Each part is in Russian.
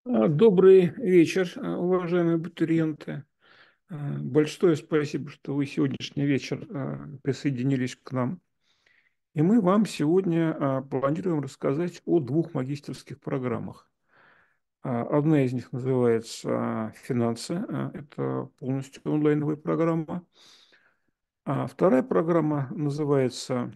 Добрый вечер, уважаемые абитуриенты. Большое спасибо, что вы сегодняшний вечер присоединились к нам. И мы вам сегодня планируем рассказать о двух магистерских программах. Одна из них называется «Финансы». Это полностью онлайновая программа. А вторая программа называется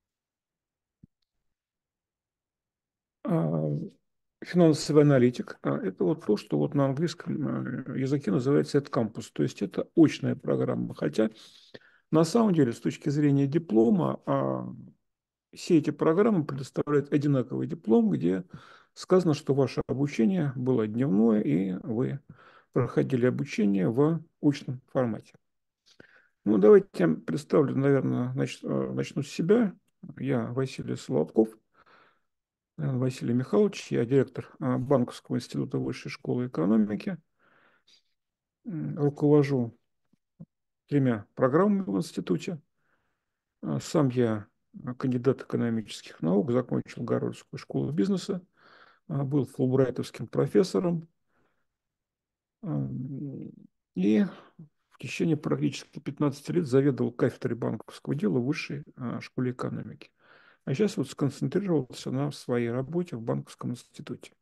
а, «Финансовый аналитик». Это вот то, что вот на английском языке называется «Эдкампус». То есть это очная программа. Хотя на самом деле, с точки зрения диплома, все эти программы предоставляют одинаковый диплом, где сказано, что ваше обучение было дневное, и вы проходили обучение в очном формате. Ну, давайте я представлю, наверное, начну с себя. Я Василий Солодков, Василий Михайлович, я директор Банковского института Высшей школы экономики. Руковожу тремя программами в институте. Сам я кандидат экономических наук, закончил Гарвардскую школу бизнеса, был фулбрайтовским профессором и в течение практически 15 лет заведовал кафедрой банковского дела в Высшей школе экономики. А сейчас вот сконцентрировался на своей работе в банковском институте.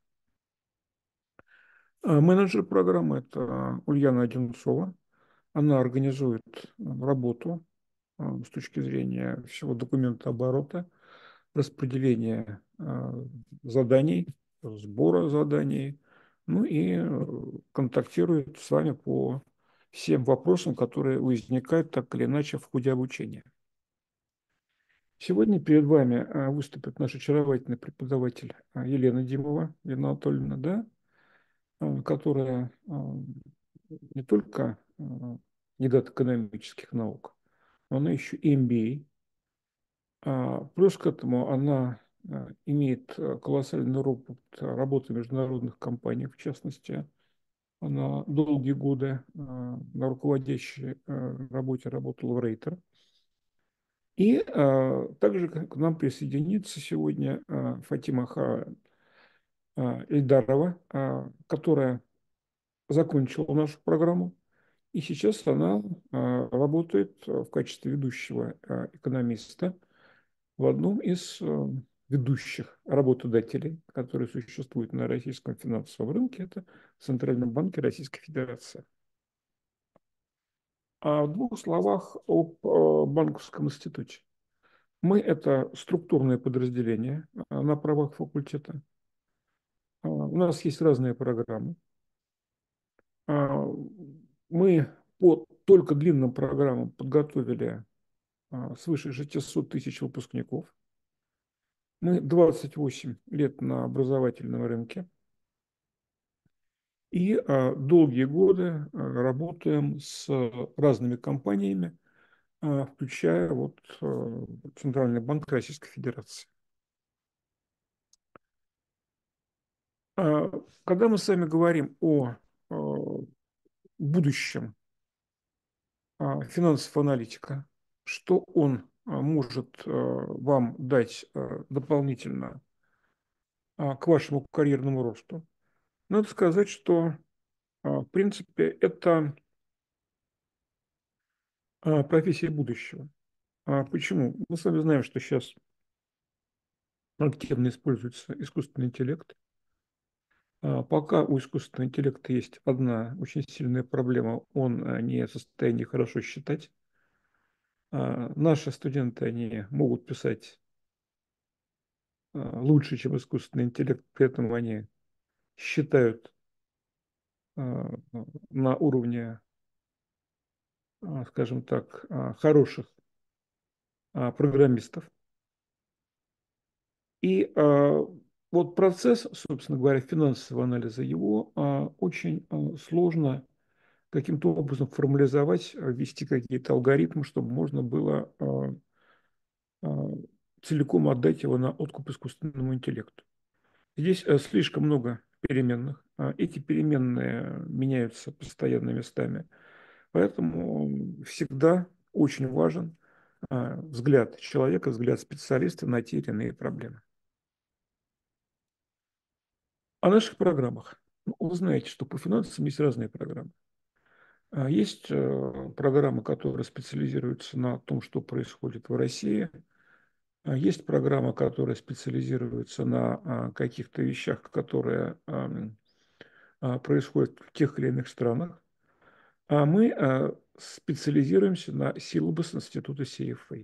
Менеджер программы – это Ульяна Одинцова. Она организует работу с точки зрения всего документооборота, распределения заданий, сбора заданий, ну и контактирует с вами по всем вопросам, которые возникают так или иначе в ходе обучения. Сегодня перед вами выступит наш очаровательный преподаватель Елена Димова, Елена Анатольевна, да, которая не только кандидат экономических наук, но она еще и MBA. Плюс к этому она имеет колоссальный опыт работы в международных компаниях, в частности. Она долгие годы на руководящей работе работала в Рейтер. И также к нам присоединится сегодня Фатима Ильдарова, которая закончила нашу программу. И сейчас она работает в качестве ведущего экономиста в одном из ведущих работодателей, которые существуют на российском финансовом рынке, это Центральном банке Российской Федерации. А в двух словах об банковском институте. Мы – это структурное подразделение на правах факультета. У нас есть разные программы. Мы по только длинным программам подготовили свыше 600 тысяч выпускников. Мы 28 лет на образовательном рынке и долгие годы работаем с разными компаниями, включая вот Центральный банк Российской Федерации. Когда мы с вами говорим о будущем финансового аналитика, что он может вам дать дополнительно к вашему карьерному росту, надо сказать, что в принципе это профессия будущего. Почему? Мы с вами знаем, что сейчас активно используется искусственный интеллект. Пока у искусственного интеллекта есть одна очень сильная проблема, он не в состоянии хорошо считать. Наши студенты, они могут писать лучше, чем искусственный интеллект, при этом они считают на уровне, скажем так, хороших программистов. И вот процесс, собственно говоря, финансового анализа, его очень сложно каким-то образом формализовать, ввести какие-то алгоритмы, чтобы можно было целиком отдать его на откуп искусственному интеллекту. Здесь слишком много переменных. Эти переменные меняются постоянно местами. Поэтому всегда очень важен взгляд человека, взгляд специалиста на те или иные проблемы. О наших программах. Ну, вы знаете, что по финансам есть разные программы. Есть программы, которые специализируются на том, что происходит в России. Есть программа, которая специализируется на каких-то вещах, которые происходят в тех или иных странах. А мы специализируемся на силабус института CFA.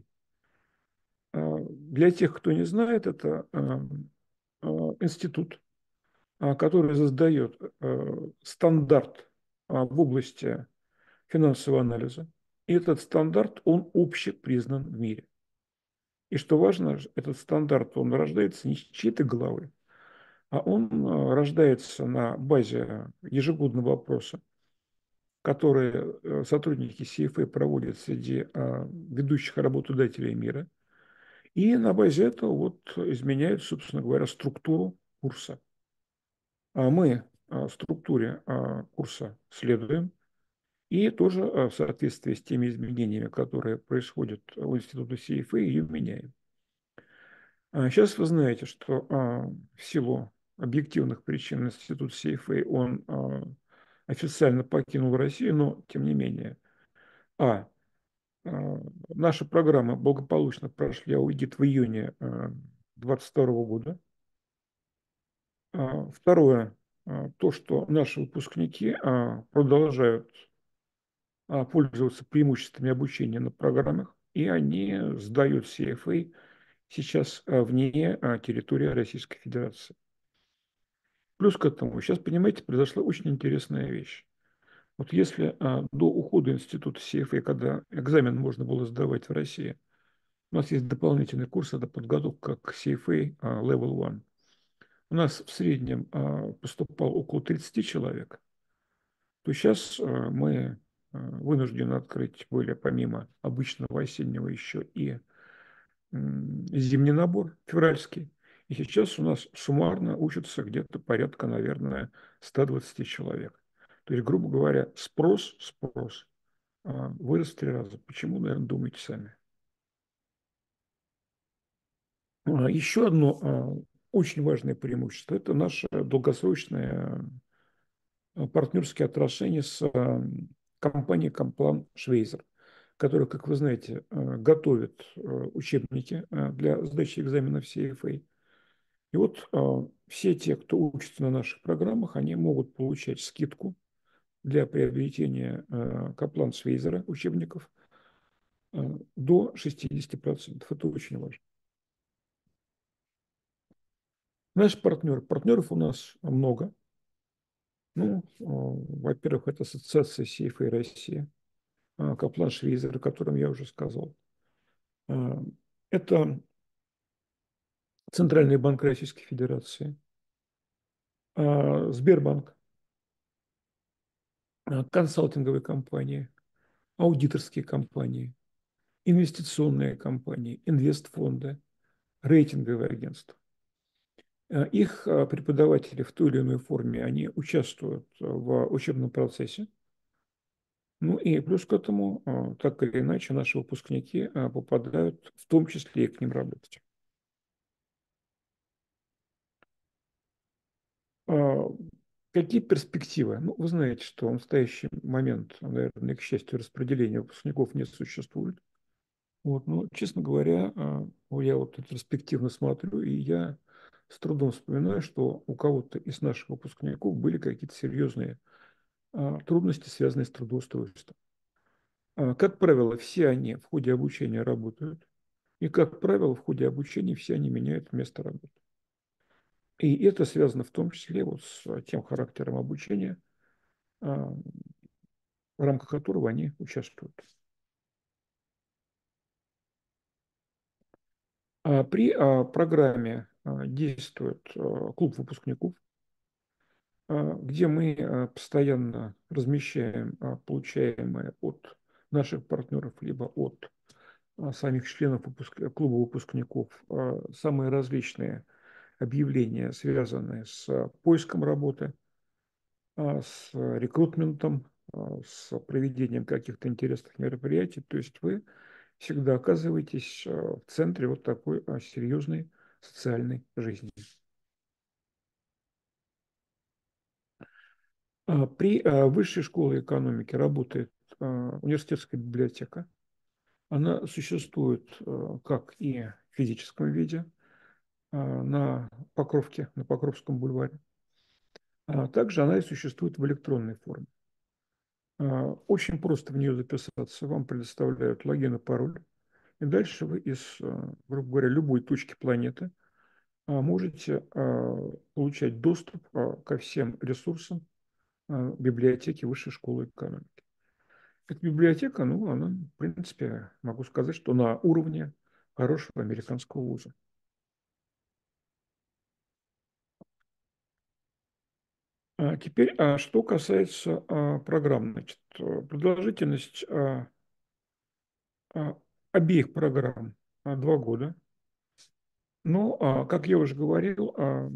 Для тех, кто не знает, это институт, который создает стандарт в области финансового анализа. И этот стандарт, он общепризнан в мире. И что важно, этот стандарт, он рождается не с чьей-то головы, а он рождается на базе ежегодного опроса, который сотрудники CFA проводят среди ведущих работодателей мира. И на базе этого вот изменяют, собственно говоря, структуру курса. А мы структуре курса следуем и тоже в соответствии с теми изменениями, которые происходят в институте CFA, ее меняем. Сейчас вы знаете, что в силу объективных причин институт CFA, он официально покинул Россию, но тем не менее. А. Наши программы благополучно прошли аудит в июне 2022 года. Второе, то, что наши выпускники продолжают пользоваться преимуществами обучения на программах, и они сдают CFA сейчас вне территории Российской Федерации. Плюс к этому, сейчас, понимаете, произошла очень интересная вещь. Вот если до ухода института CFA, когда экзамен можно было сдавать в России, у нас есть дополнительный курс, это подготовка к CFA Level 1. У нас в среднем поступало около 30 человек. То сейчас мы вынуждены открыть были помимо обычного осеннего еще и зимний набор февральский. И сейчас у нас суммарно учатся где-то порядка, наверное, 120 человек. То есть, грубо говоря, спрос вырос в 3 раза. Почему, наверное, думаете сами. Еще одно очень важное преимущество – это наши долгосрочные партнерские отношения с компанией Комплан Швейзер, которая, как вы знаете, готовит учебники для сдачи экзаменов CFA. И вот все те, кто учится на наших программах, они могут получать скидку для приобретения Комплан Швейзера учебников до 60%. Это очень важно. Наш партнеров у нас много. Ну, во-первых, это ассоциация сейфа и Россия, Каплан Швейзер, о котором я уже сказал. Это Центральный банк Российской Федерации, Сбербанк, консалтинговые компании, аудиторские компании, инвестиционные компании, инвестфонды, рейтинговые агентства. Их преподаватели в той или иной форме, они участвуют в учебном процессе. Ну и плюс к этому, так или иначе, наши выпускники попадают в том числе и к ним работать. Какие перспективы? Ну, вы знаете, что в настоящий момент, наверное, к счастью, распределения выпускников не существует. Вот, но, честно говоря, я вот ретроспективно смотрю, и я с трудом вспоминаю, что у кого-то из наших выпускников были какие-то серьезные трудности, связанные с трудоустройством. Как правило, все они в ходе обучения работают, и, как правило, в ходе обучения все они меняют место работы. И это связано в том числе вот с тем характером обучения, в рамках которого они участвуют. При программе действует клуб выпускников, где мы постоянно размещаем получаемые от наших партнеров либо от самих членов клуба выпускников самые различные объявления, связанные с поиском работы, с рекрутментом, с проведением каких-то интересных мероприятий. То есть вы всегда оказываетесь в центре вот такой серьезной социальной жизни. При Высшей школе экономики работает университетская библиотека. Она существует как и в физическом виде на Покровке, на Покровском бульваре, а также она и существует в электронной форме. Очень просто в нее записаться. Вам предоставляют логин и пароль. И дальше вы из, грубо говоря, любой точки планеты можете получать доступ ко всем ресурсам библиотеки Высшей школы экономики. Эта библиотека, ну, она, в принципе, могу сказать, что на уровне хорошего американского вуза. Теперь, что касается программ, значит, продолжительность а, обеих программ 2 года. Но, как я уже говорил,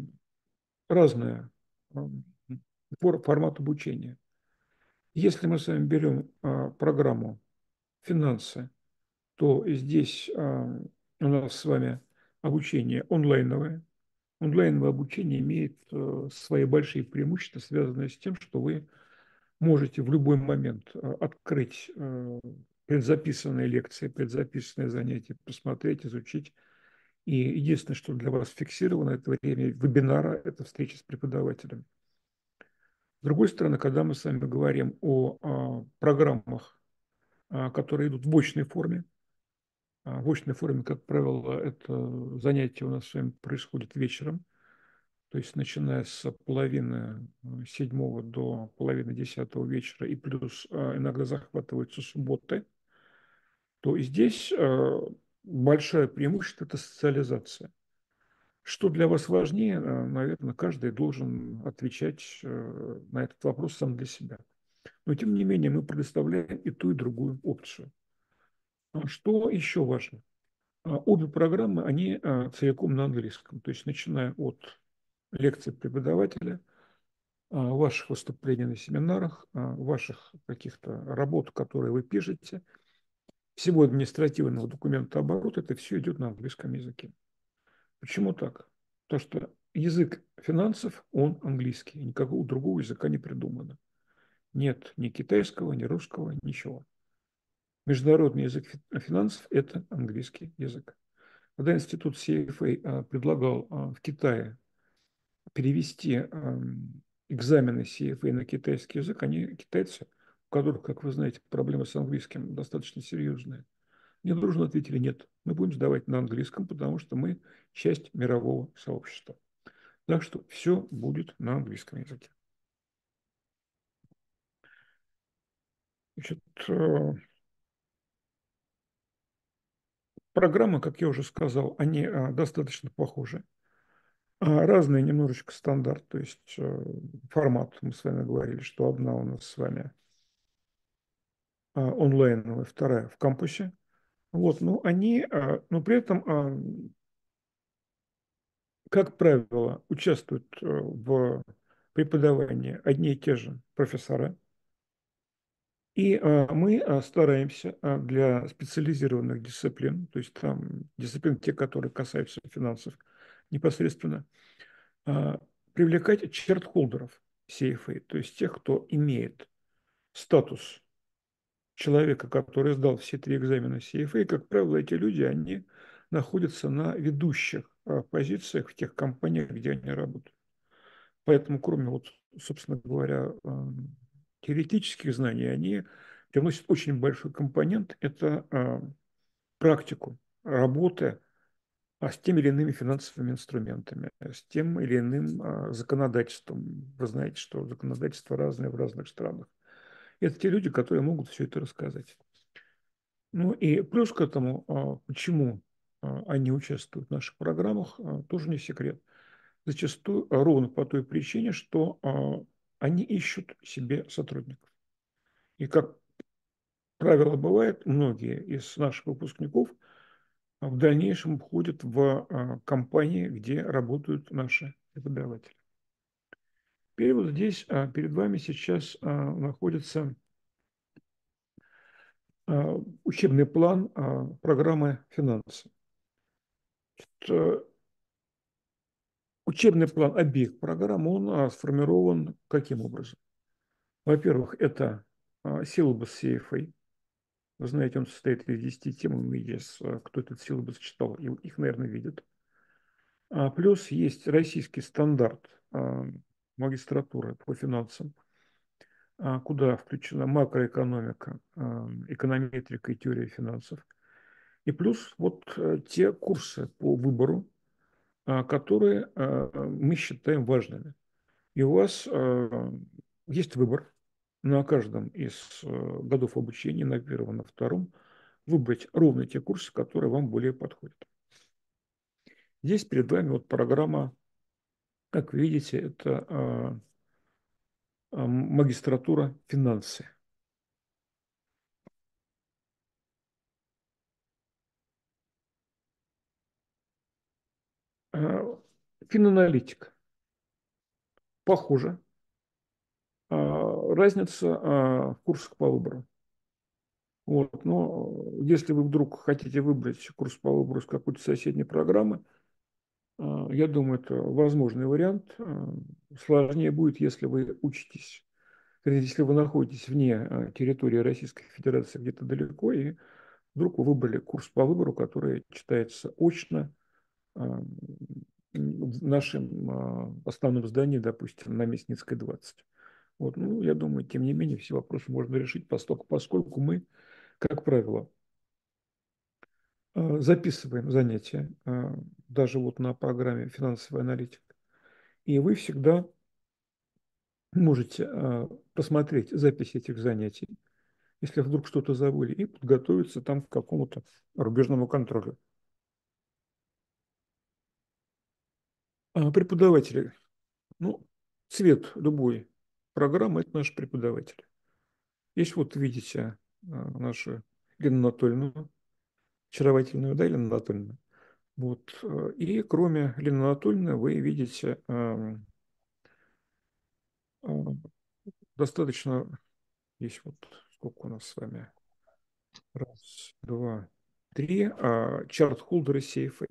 разная а, формат обучения. Если мы с вами берем программу финансы, то здесь у нас с вами обучение онлайновое. Онлайновое обучение имеет свои большие преимущества, связанные с тем, что вы можете в любой момент открыть предзаписанные лекции, предзаписанные занятия, посмотреть, изучить. И единственное, что для вас фиксировано, это время вебинара, это встреча с преподавателем. С другой стороны, когда мы с вами говорим о программах, которые идут в очной форме, в очной форме, как правило, это занятие у нас с вами происходит вечером, то есть начиная с половины седьмого до половины десятого вечера, и плюс иногда захватываются субботы, то и здесь большое преимущество – это социализация. Что для вас важнее, наверное, каждый должен отвечать на этот вопрос сам для себя. Но, тем не менее, мы предоставляем и ту, и другую опцию. Что еще важно? Обе программы, они целиком на английском. То есть, начиная от лекций преподавателя, ваших выступлений на семинарах, ваших каких-то работ, которые вы пишете, всего административного документа оборота, это все идет на английском языке. Почему так? Потому что язык финансов, он английский. Никакого другого языка не придумано. Нет ни китайского, ни русского, ничего. Международный язык финансов – это английский язык. Когда институт CFA предлагал в Китае перевести экзамены CFA на китайский язык, они, китайцы, у которых, как вы знаете, проблемы с английским достаточно серьезные, мне дружно ответили: нет, мы будем сдавать на английском, потому что мы часть мирового сообщества. Так что все будет на английском языке. Значит, программы, как я уже сказал, они достаточно похожи. Разный немножечко стандарт, то есть формат. Мы с вами говорили, что одна у нас с вами онлайновая, вторая в кампусе. Вот, но они, но при этом, как правило, участвуют в преподавании одни и те же профессора. И мы стараемся для специализированных дисциплин, то есть там дисциплин, те, которые касаются финансов непосредственно, а, привлекать чертхолдеров CFA, то есть тех, кто имеет статус человека, который сдал все 3 экзамена CFA. Как правило, эти люди, они находятся на ведущих позициях в тех компаниях, где они работают. Поэтому, кроме, вот, собственно говоря, теоретических знаний, они привносят очень большой компонент – это практику работы с теми или иными финансовыми инструментами, с тем или иным законодательством. Вы знаете, что законодательство разное в разных странах. Это те люди, которые могут все это рассказать. Ну и плюс к этому, почему они участвуют в наших программах, тоже не секрет. Зачастую ровно по той причине, что они ищут себе сотрудников. И, как правило, бывает, многие из наших выпускников в дальнейшем входят в компании, где работают наши преподаватели. Теперь вот здесь перед вами сейчас находится учебный план программы финансы. Учебный план обеих программ, он сформирован каким образом? Во-первых, это силабус CFA. Вы знаете, он состоит из 10 тем, и кто этот силабус читал, их, наверное, видит. Плюс есть российский стандарт магистратуры по финансам, куда включена макроэкономика, эконометрика и теория финансов. И плюс вот те курсы по выбору, которые мы считаем важными. И у вас есть выбор на каждом из годов обучения, на первом, на втором, выбрать ровно те курсы, которые вам более подходят. Здесь перед вами вот программа, как вы видите, это магистратура финансы. А, Финаналитик. Похоже. Разница в курсах по выбору. Вот, но если вы вдруг хотите выбрать курс по выбору с какой-то соседней программы, я думаю, это возможный вариант. Сложнее будет, если вы учитесь, вернее, если вы находитесь вне территории Российской Федерации где-то далеко, и вдруг вы выбрали курс по выбору, который читается очно в нашем основном здании, допустим, на Мясницкой, 20. Вот, ну, я думаю, тем не менее, все вопросы можно решить, поскольку мы, как правило, записываем занятия, даже вот на программе «Финансовая аналитика». И вы всегда можете посмотреть запись этих занятий, если вдруг что-то забыли, и подготовиться там к какому-то рубежному контролю. Преподаватели. Ну, цвет любой программы – это наш преподаватель. Есть вот видите нашу Лену Анатольевну, очаровательную, да, Елена Анатольевна? Вот. И кроме Лены Анатольевны вы видите достаточно, есть вот сколько у нас с вами, раз, два, три, чарт-холдеры сейфы.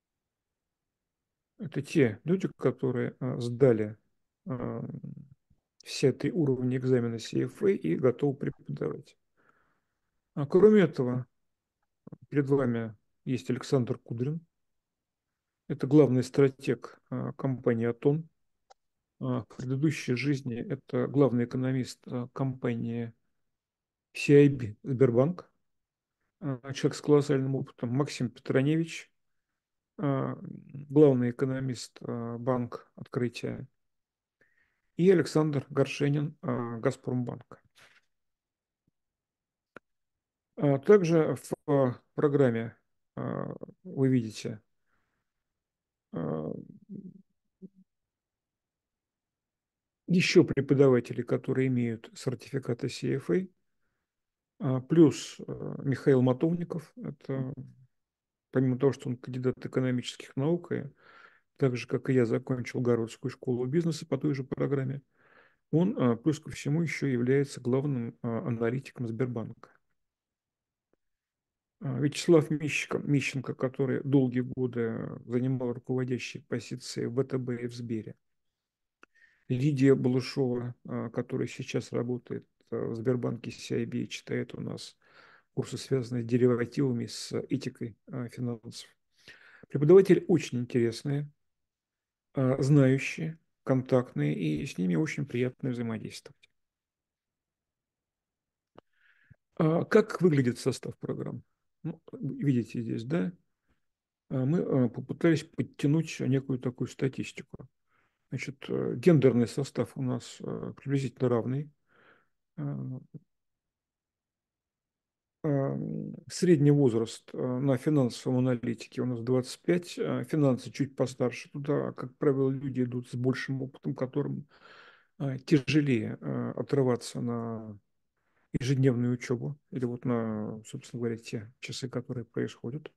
Это те люди, которые сдали а, все 3 уровня экзамена CFA и готовы преподавать. Кроме этого, перед вами есть Александр Кудрин. Это главный стратег компании «Атон». В предыдущей жизни это главный экономист компании CIB Сбербанк. Человек с колоссальным опытом. Максим Петроневич, главный экономист Банк Открытия. И Александр Горшенин, Газпромбанк. Также в программе вы видите еще преподаватели, которые имеют сертификаты CFA, плюс Михаил Матовников, это помимо того, что он кандидат экономических наук, и так же, как и я, закончил Гарвардскую школу бизнеса по той же программе, он, плюс ко всему, еще является главным аналитиком Сбербанка. Вячеслав Мищенко, который долгие годы занимал руководящие позиции в ВТБ и в Сбере. Лидия Балушова, которая сейчас работает в Сбербанке CIB, читает у нас курсы, связанные с деривативами, с этикой финансов. Преподаватели очень интересные, знающие, контактные, и с ними очень приятно взаимодействовать. Как выглядит состав программ? Ну, видите здесь, да? Мы попытались подтянуть некую такую статистику. Значит, гендерный состав у нас приблизительно равный. Э, Средний возраст на финансовом аналитике у нас 25, финансы чуть постарше. Туда, как правило, люди идут с большим опытом, которым тяжелее отрываться на ежедневную учебу или вот на, собственно говоря, те часы, которые происходят.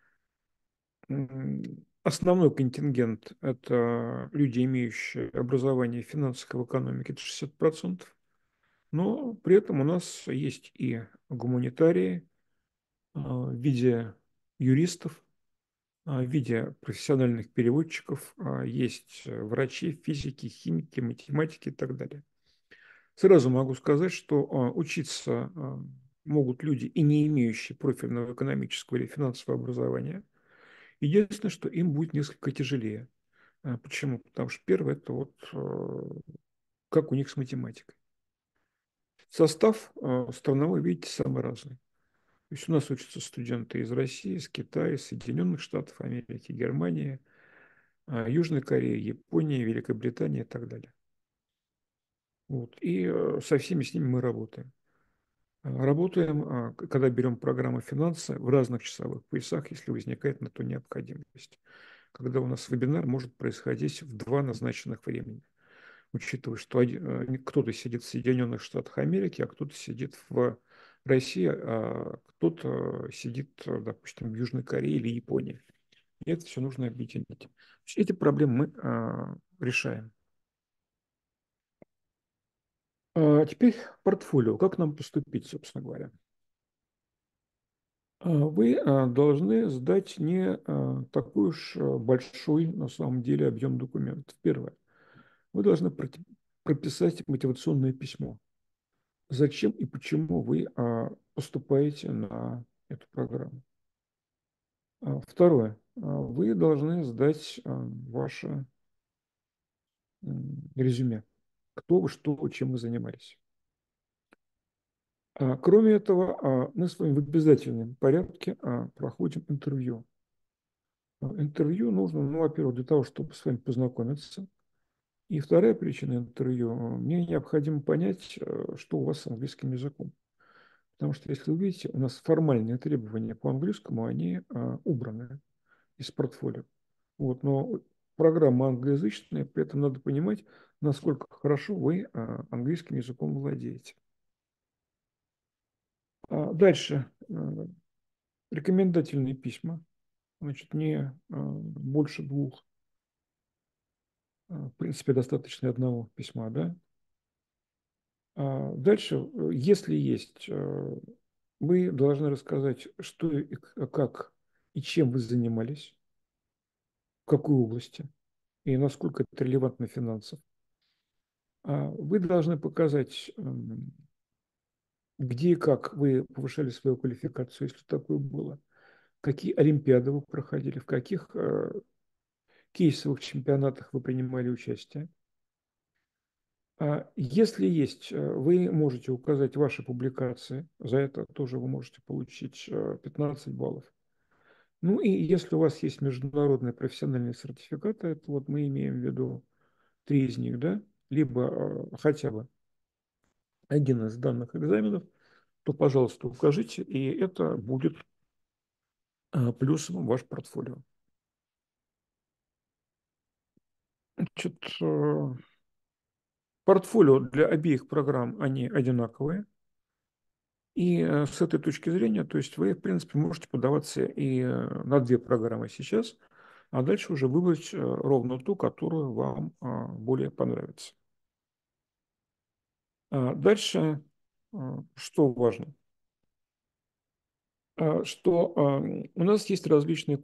Основной контингент – это люди, имеющие образование в финансах и в экономике, это 60%. Но при этом у нас есть и гуманитарии в виде юристов, в виде профессиональных переводчиков, есть врачи, физики, химики, математики и так далее. Сразу могу сказать, что учиться могут люди и не имеющие профильного экономического или финансового образования. Единственное, что им будет несколько тяжелее. Почему? Потому что первое – это вот как у них с математикой. Состав страновой, видите, самый разный. То есть у нас учатся студенты из России, из Китая, из Соединенных Штатов Америки, Германии, Южной Кореи, Японии, Великобритании и так далее. Вот. И со всеми с ними мы работаем. Работаем, когда берем программу финансы в разных часовых поясах, если возникает на то необходимость. Когда у нас вебинар может происходить в два назначенных времени, учитывая, что кто-то сидит в Соединенных Штатах Америки, а кто-то сидит в России, а кто-то сидит, допустим, в Южной Корее или Японии. И это все нужно объединить. Эти проблемы мы решаем. Теперь портфолио. Как нам поступить, собственно говоря? Вы должны сдать не такой уж большой, на самом деле, объем документов. Первое. Вы должны прописать мотивационное письмо. Зачем и почему вы поступаете на эту программу. Второе. Вы должны сдать ваше резюме. Кто вы, что, чем вы занимались. Кроме этого, мы с вами в обязательном порядке проходим интервью. Интервью нужно, ну, во-первых, для того, чтобы с вами познакомиться. И вторая причина интервью. Мне необходимо понять, что у вас с английским языком. Потому что, если вы видите, у нас формальные требования по английскому, они убраны из портфолио. Вот, но программа англоязычная, при этом надо понимать, насколько хорошо вы английским языком владеете. Дальше. Рекомендательные письма. Значит, не больше двух. В принципе, достаточно одного письма, да? Дальше, если есть, вы должны рассказать, что и как и чем вы занимались, в какой области и насколько это релевантно финансов. Вы должны показать, где и как вы повышали свою квалификацию, если такое было, какие олимпиады вы проходили, в каких кейсовых чемпионатах вы принимали участие. Если есть, вы можете указать ваши публикации, за это тоже вы можете получить 15 баллов. Ну и если у вас есть международные профессиональные сертификаты, это вот мы имеем в виду три из них, да, либо хотя бы один из данных экзаменов, то, пожалуйста, укажите, и это будет плюсом в ваш портфолио. Значит, портфолио для обеих программ, они одинаковые. И с этой точки зрения, то есть вы, в принципе, можете подаваться и на две программы сейчас, а дальше уже выбрать ровно ту, которую вам более понравится. Дальше, что важно, что у нас есть различные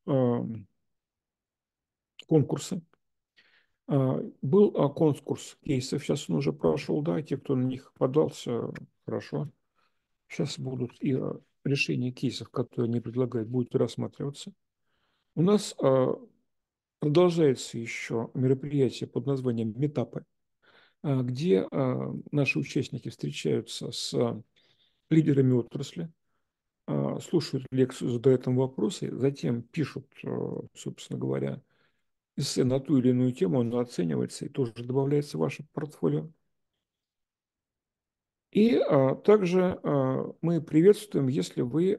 конкурсы. Был конкурс кейсов, сейчас он уже прошел, да, те, кто на них подался, хорошо. Сейчас будут и решения кейсов, которые они предлагают, будут рассматриваться. У нас продолжается еще мероприятие под названием «Метапы», где наши участники встречаются с лидерами отрасли, слушают лекцию, задают им вопросы, затем пишут, собственно говоря, эссе на ту или иную тему, оно оценивается и тоже добавляется в ваше портфолио. И также мы приветствуем, если вы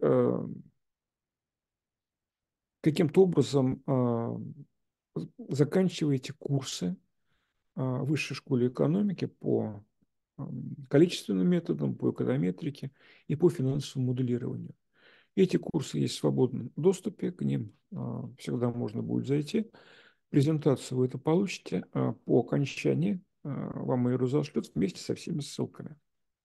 каким-то образом заканчиваете курсы в Высшей школе экономики по количественным методам, по эконометрике и по финансовому моделированию. Эти курсы есть в свободном доступе, к ним всегда можно будет зайти. Презентацию вы это получите. По окончании вам ее разошлют вместе со всеми ссылками.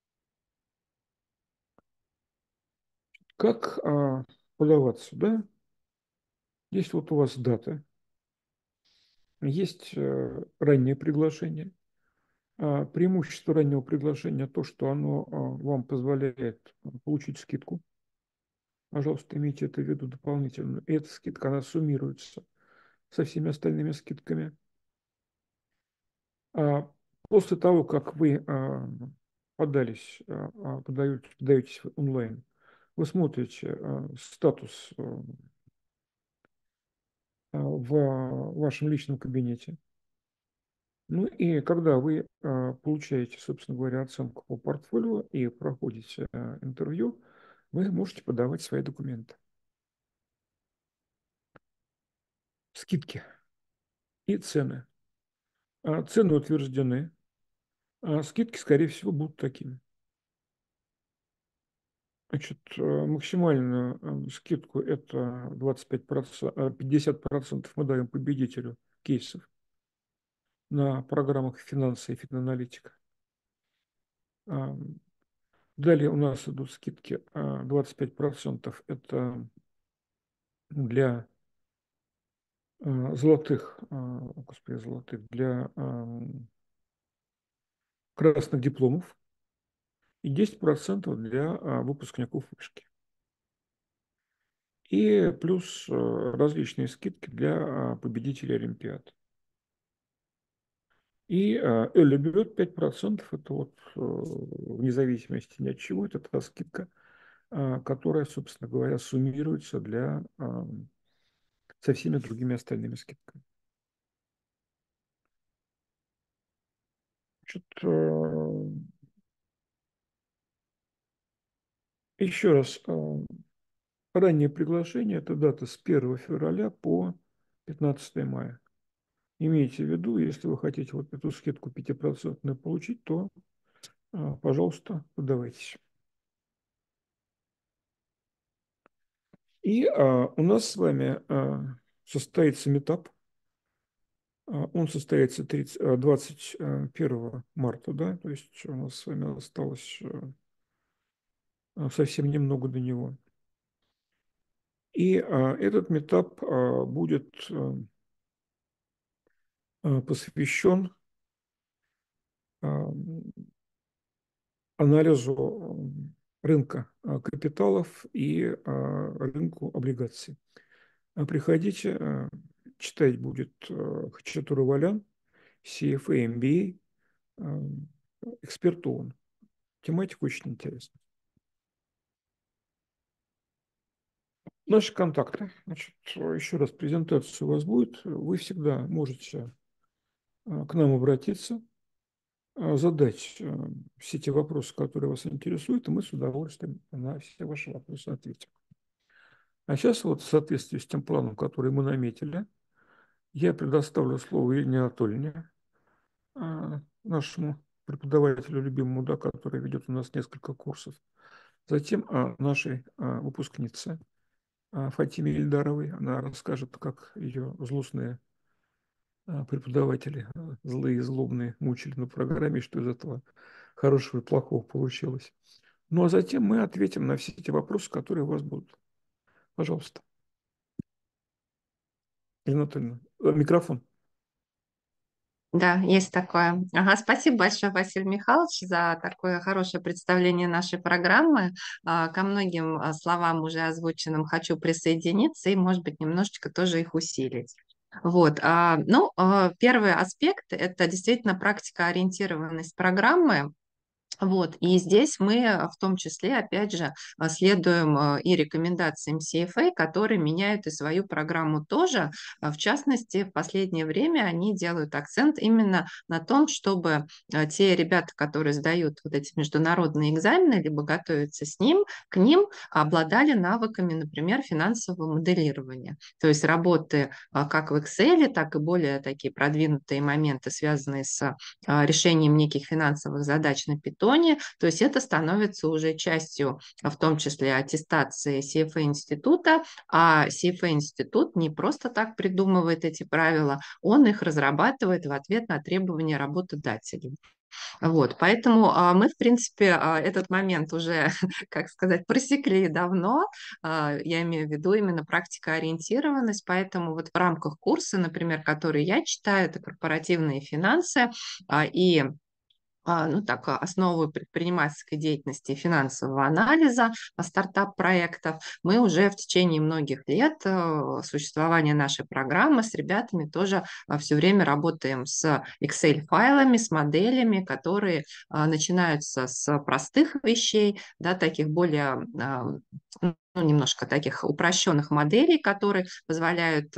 Как подаваться, да? Есть вот у вас дата, есть раннее приглашение, Преимущество раннего приглашения то, что оно вам позволяет получить скидку. Пожалуйста, имейте это в виду дополнительно. И эта скидка, она суммируется со всеми остальными скидками. После того, как вы подаетесь онлайн, вы смотрите статус в вашем личном кабинете. Ну и когда вы получаете, собственно говоря, оценку по портфолио и проходите интервью, вы можете подавать свои документы. Скидки и цены. Цены утверждены, скидки, скорее всего, будут такими. Значит, максимальную скидку это 25%, 50% мы даем победителю кейсов на программах финансы и финаналитика. Далее у нас идут скидки 25% это для для красных дипломов и 10% для выпускников вышки. И плюс различные скидки для победителей Олимпиад. И early bird 5% это вот вне зависимости ни от чего, это та скидка, которая, собственно говоря, суммируется со всеми другими остальными скидками. Значит, еще раз, раннее приглашение – это дата с 1 февраля по 15 мая. Имейте в виду, если вы хотите вот эту скидку 5% получить, то, пожалуйста, подавайтесь. И у нас с вами состоится метап. Он состоится 21 марта, да, то есть у нас с вами осталось совсем немного до него. И этот метап будет посвящен анализу рынка капиталов и рынку облигаций. Приходите, читать будет Хачатур Валян, CFA, MBA, эксперт ООН. Тематика очень интересная. Наши контакты. Значит, еще раз, презентация у вас будет. Вы всегда можете к нам обратиться, задать все те вопросы, которые вас интересуют, и мы с удовольствием на все ваши вопросы ответим. А сейчас вот в соответствии с тем планом, который мы наметили, я предоставлю слово Ирине Анатольевне, нашему преподавателю любимому, да, который ведет у нас несколько курсов. Затем нашей выпускнице Фатиме Ильдаровой. Она расскажет, как ее злостные преподаватели, злые и злобные, мучили на программе, что из этого хорошего и плохого получилось. Ну а затем мы ответим на все эти вопросы, которые у вас будут. Пожалуйста. Ирина Анатольевна, микрофон. Да, есть такое. Ага, спасибо большое, Василий Михайлович, за такое хорошее представление нашей программы. Ко многим словам, уже озвученным, хочу присоединиться и, может быть, немножечко тоже их усилить. Вот, первый аспект – это действительно практикоориентированность программы. Вот, и здесь мы в том числе, опять же, следуем и рекомендациям CFA, которые меняют и свою программу тоже. В частности, в последнее время они делают акцент именно на том, чтобы те ребята, которые сдают вот эти международные экзамены, либо готовятся к ним, обладали навыками, например, финансового моделирования. То есть работы как в Excel, так и более такие продвинутые моменты, связанные с решением неких финансовых задач на Python. То есть это становится уже частью, в том числе, аттестации CFA-института, а CFA-институт не просто так придумывает эти правила, он их разрабатывает в ответ на требования работодателей. Вот, поэтому мы, в принципе, этот момент уже, как сказать, просекли давно. Я имею в виду именно практикоориентированность, поэтому вот в рамках курса, например, который я читаю, это корпоративные финансы, и ну так, основу предпринимательской деятельности и финансового анализа стартап-проектов, мы уже в течение многих лет существования нашей программы с ребятами тоже все время работаем с Excel-файлами, с моделями, которые начинаются с простых вещей, да, таких более ну, немножко таких упрощенных моделей, которые позволяют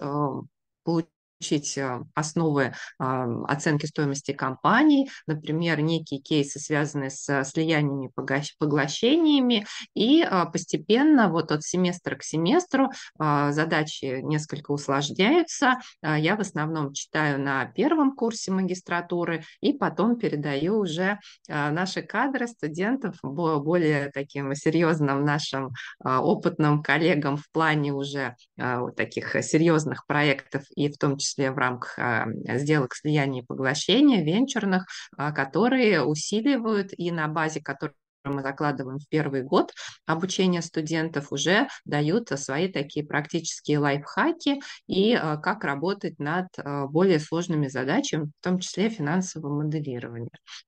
получить основы оценки стоимости компаний, например, некие кейсы, связанные с слияниями, поглощениями, и постепенно вот от семестра к семестру задачи несколько усложняются. Я в основном читаю на первом курсе магистратуры и потом передаю уже наши кадры студентов более таким серьезным нашим опытным коллегам в плане уже вот таких серьезных проектов и в том числе в рамках сделок слияния и поглощения, венчурных, которые усиливают и на базе которых мы закладываем в первый год обучения студентов, уже дают свои такие практические лайфхаки и как работать над более сложными задачами, в том числе финансового моделирования.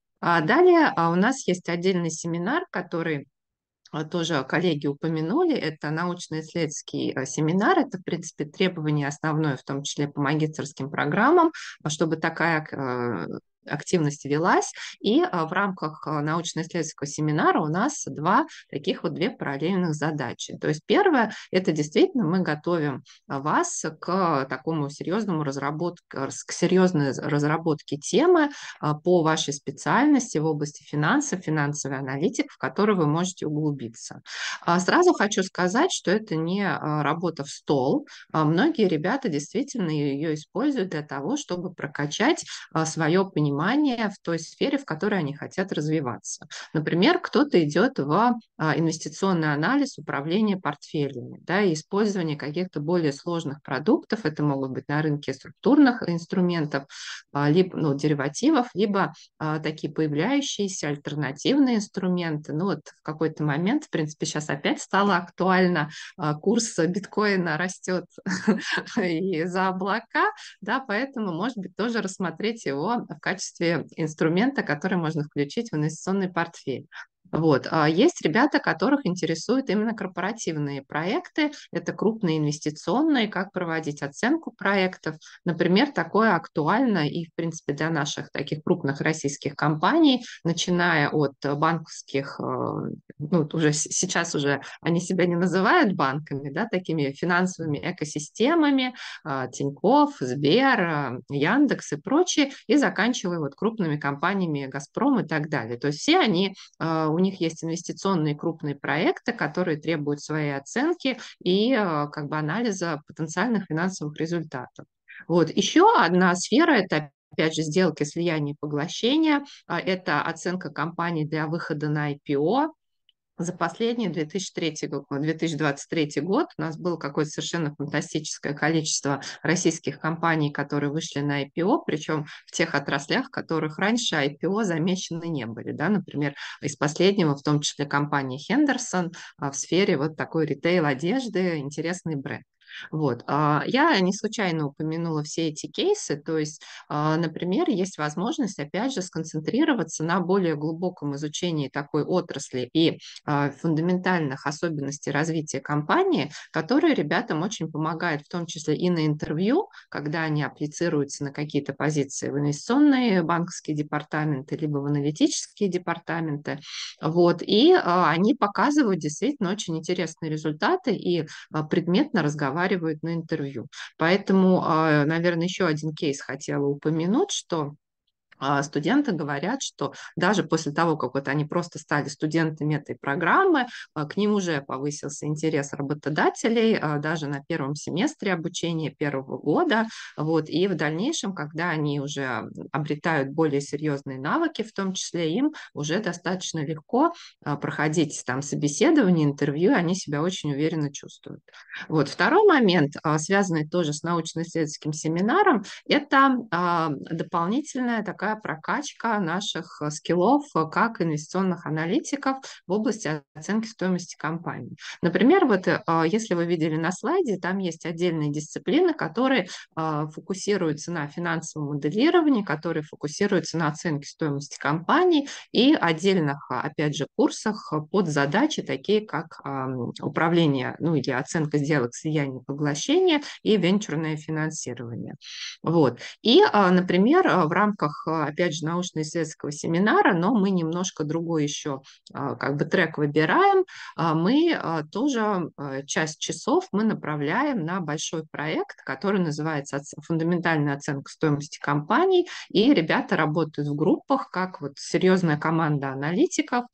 Далее у нас есть отдельный семинар, который тоже коллеги упомянули, это научно-исследовательский семинар, это, в принципе, требование основное, в том числе по магистерским программам, чтобы такая активность велась, и в рамках научно-исследовательского семинара у нас две параллельных задачи. То есть первое, это действительно мы готовим вас к такому серьезному к серьезной разработке темы по вашей специальности в области финансов, финансовый аналитик, в который вы можете углубиться. Сразу хочу сказать, что это не работа в стол. Многие ребята действительно ее используют для того, чтобы прокачать свое понимание в той сфере, в которой они хотят развиваться. Например, кто-то идет в инвестиционный анализ управления портфелями, да, и использование каких-то более сложных продуктов. Это могут быть на рынке структурных инструментов, либо деривативов, либо такие появляющиеся альтернативные инструменты. Ну вот в какой-то момент, в принципе, сейчас опять стало актуально, курс биткоина растет и за облака, да, поэтому, может быть, тоже рассмотреть его в качестве инструмента, который можно включить в инвестиционный портфель. Вот. Есть ребята, которых интересуют именно корпоративные проекты, это крупные инвестиционные, как проводить оценку проектов. Например, такое актуально и, в принципе, для наших таких крупных российских компаний, начиная от банковских, ну, уже сейчас уже они себя не называют банками, да, такими финансовыми экосистемами, Тинькофф, Сбер, Яндекс и прочие, и заканчивая вот крупными компаниями Газпром и так далее. То есть все они, у них есть инвестиционные крупные проекты, которые требуют своей оценки и как бы анализа потенциальных финансовых результатов. Вот. Еще одна сфера – это опять же сделки слияния и поглощения, это оценка компаний для выхода на IPO. За последний 2023 год у нас было какое-то совершенно фантастическое количество российских компаний, которые вышли на IPO, причем в тех отраслях, в которых раньше IPO замечены не были. Да? Например, из последнего, в том числе компания Henderson в сфере вот такой ритейл-одежды, интересный бренд. Вот. Я не случайно упомянула все эти кейсы, то есть, например, есть возможность, опять же, сконцентрироваться на более глубоком изучении такой отрасли и фундаментальных особенностей развития компании, которые ребятам очень помогают, в том числе и на интервью, когда они апплицируются на какие-то позиции в инвестиционные банковские департаменты, либо в аналитические департаменты. Вот. И они показывают действительно очень интересные результаты и предметно разговаривают на интервью. Поэтому, наверное, еще один кейс хотела упомянуть, что студенты говорят, что даже после того, как вот они просто стали студентами этой программы, к ним уже повысился интерес работодателей даже на первом семестре обучения первого года. Вот, и в дальнейшем, когда они уже обретают более серьезные навыки, в том числе им уже достаточно легко проходить там собеседование, интервью, они себя очень уверенно чувствуют. Вот. Второй момент, связанный тоже с научно-исследовательским семинаром, это дополнительная такая такая прокачка наших скиллов как инвестиционных аналитиков в области оценки стоимости компании. Например, вот если вы видели на слайде, там есть отдельные дисциплины, которые фокусируются на финансовом моделировании, которые фокусируются на оценке стоимости компаний и отдельных, опять же, курсах под задачи, такие как управление, ну или оценка сделок слияния и поглощения и венчурное финансирование. Вот. И, например, в рамках, опять же, научно-исследовательского семинара, но мы немножко другой еще как бы трек выбираем, мы тоже часть часов мы направляем на большой проект, который называется «Фундаментальная оценка стоимости компаний», и ребята работают в группах, как вот серьезная команда аналитиков,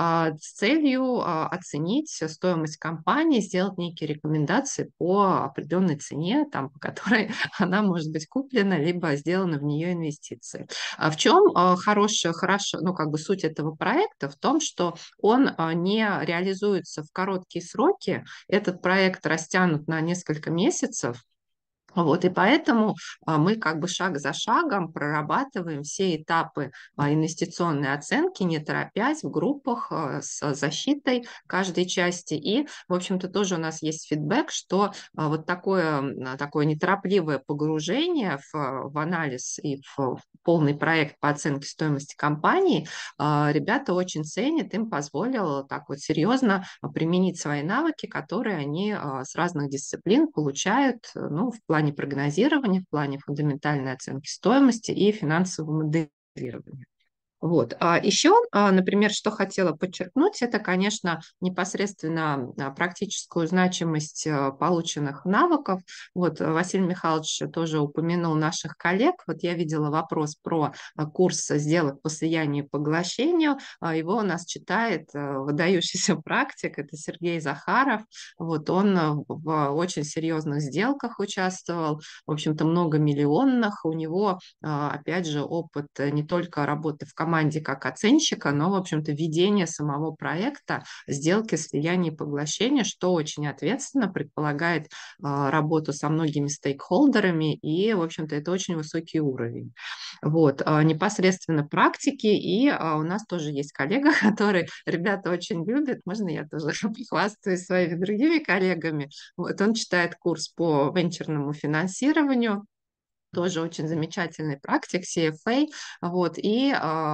с целью оценить стоимость компании, сделать некие рекомендации по определенной цене, там, по которой она может быть куплена, либо сделаны в нее инвестиции. В чем хорошо, ну, как бы суть этого проекта в том, что он не реализуется в короткие сроки. Этот проект растянут на несколько месяцев, вот, и поэтому мы как бы шаг за шагом прорабатываем все этапы инвестиционной оценки, не торопясь, в группах с защитой каждой части. И, в общем-то, тоже у нас есть фидбэк, что вот такое неторопливое погружение в анализ и в полный проект по оценке стоимости компании ребята очень ценят, им позволило так вот серьезно применить свои навыки, которые они с разных дисциплин получают, ну, в плане прогнозирования, в плане фундаментальной оценки стоимости и финансового моделирования. Вот. А еще, например, что хотела подчеркнуть, это, конечно, непосредственно практическую значимость полученных навыков. Вот Василий Михайлович тоже упомянул наших коллег. Вот я видела вопрос про курс сделок по слиянию и поглощению. Его у нас читает выдающийся практик, это Сергей Захаров. Вот он в очень серьезных сделках участвовал, в общем-то, многомиллионных. У него, опять же, опыт не только работы в команде как оценщика, но, в общем-то, ведение самого проекта, сделки, слияния и поглощения, что очень ответственно, предполагает работу со многими стейкхолдерами, и, в общем-то, это очень высокий уровень. Вот, непосредственно практики, и у нас тоже есть коллега, который ребята очень любят, можно я тоже похвастаюсь своими другими коллегами, вот он читает курс по венчурному финансированию, тоже очень замечательный практик, CFA. Вот. И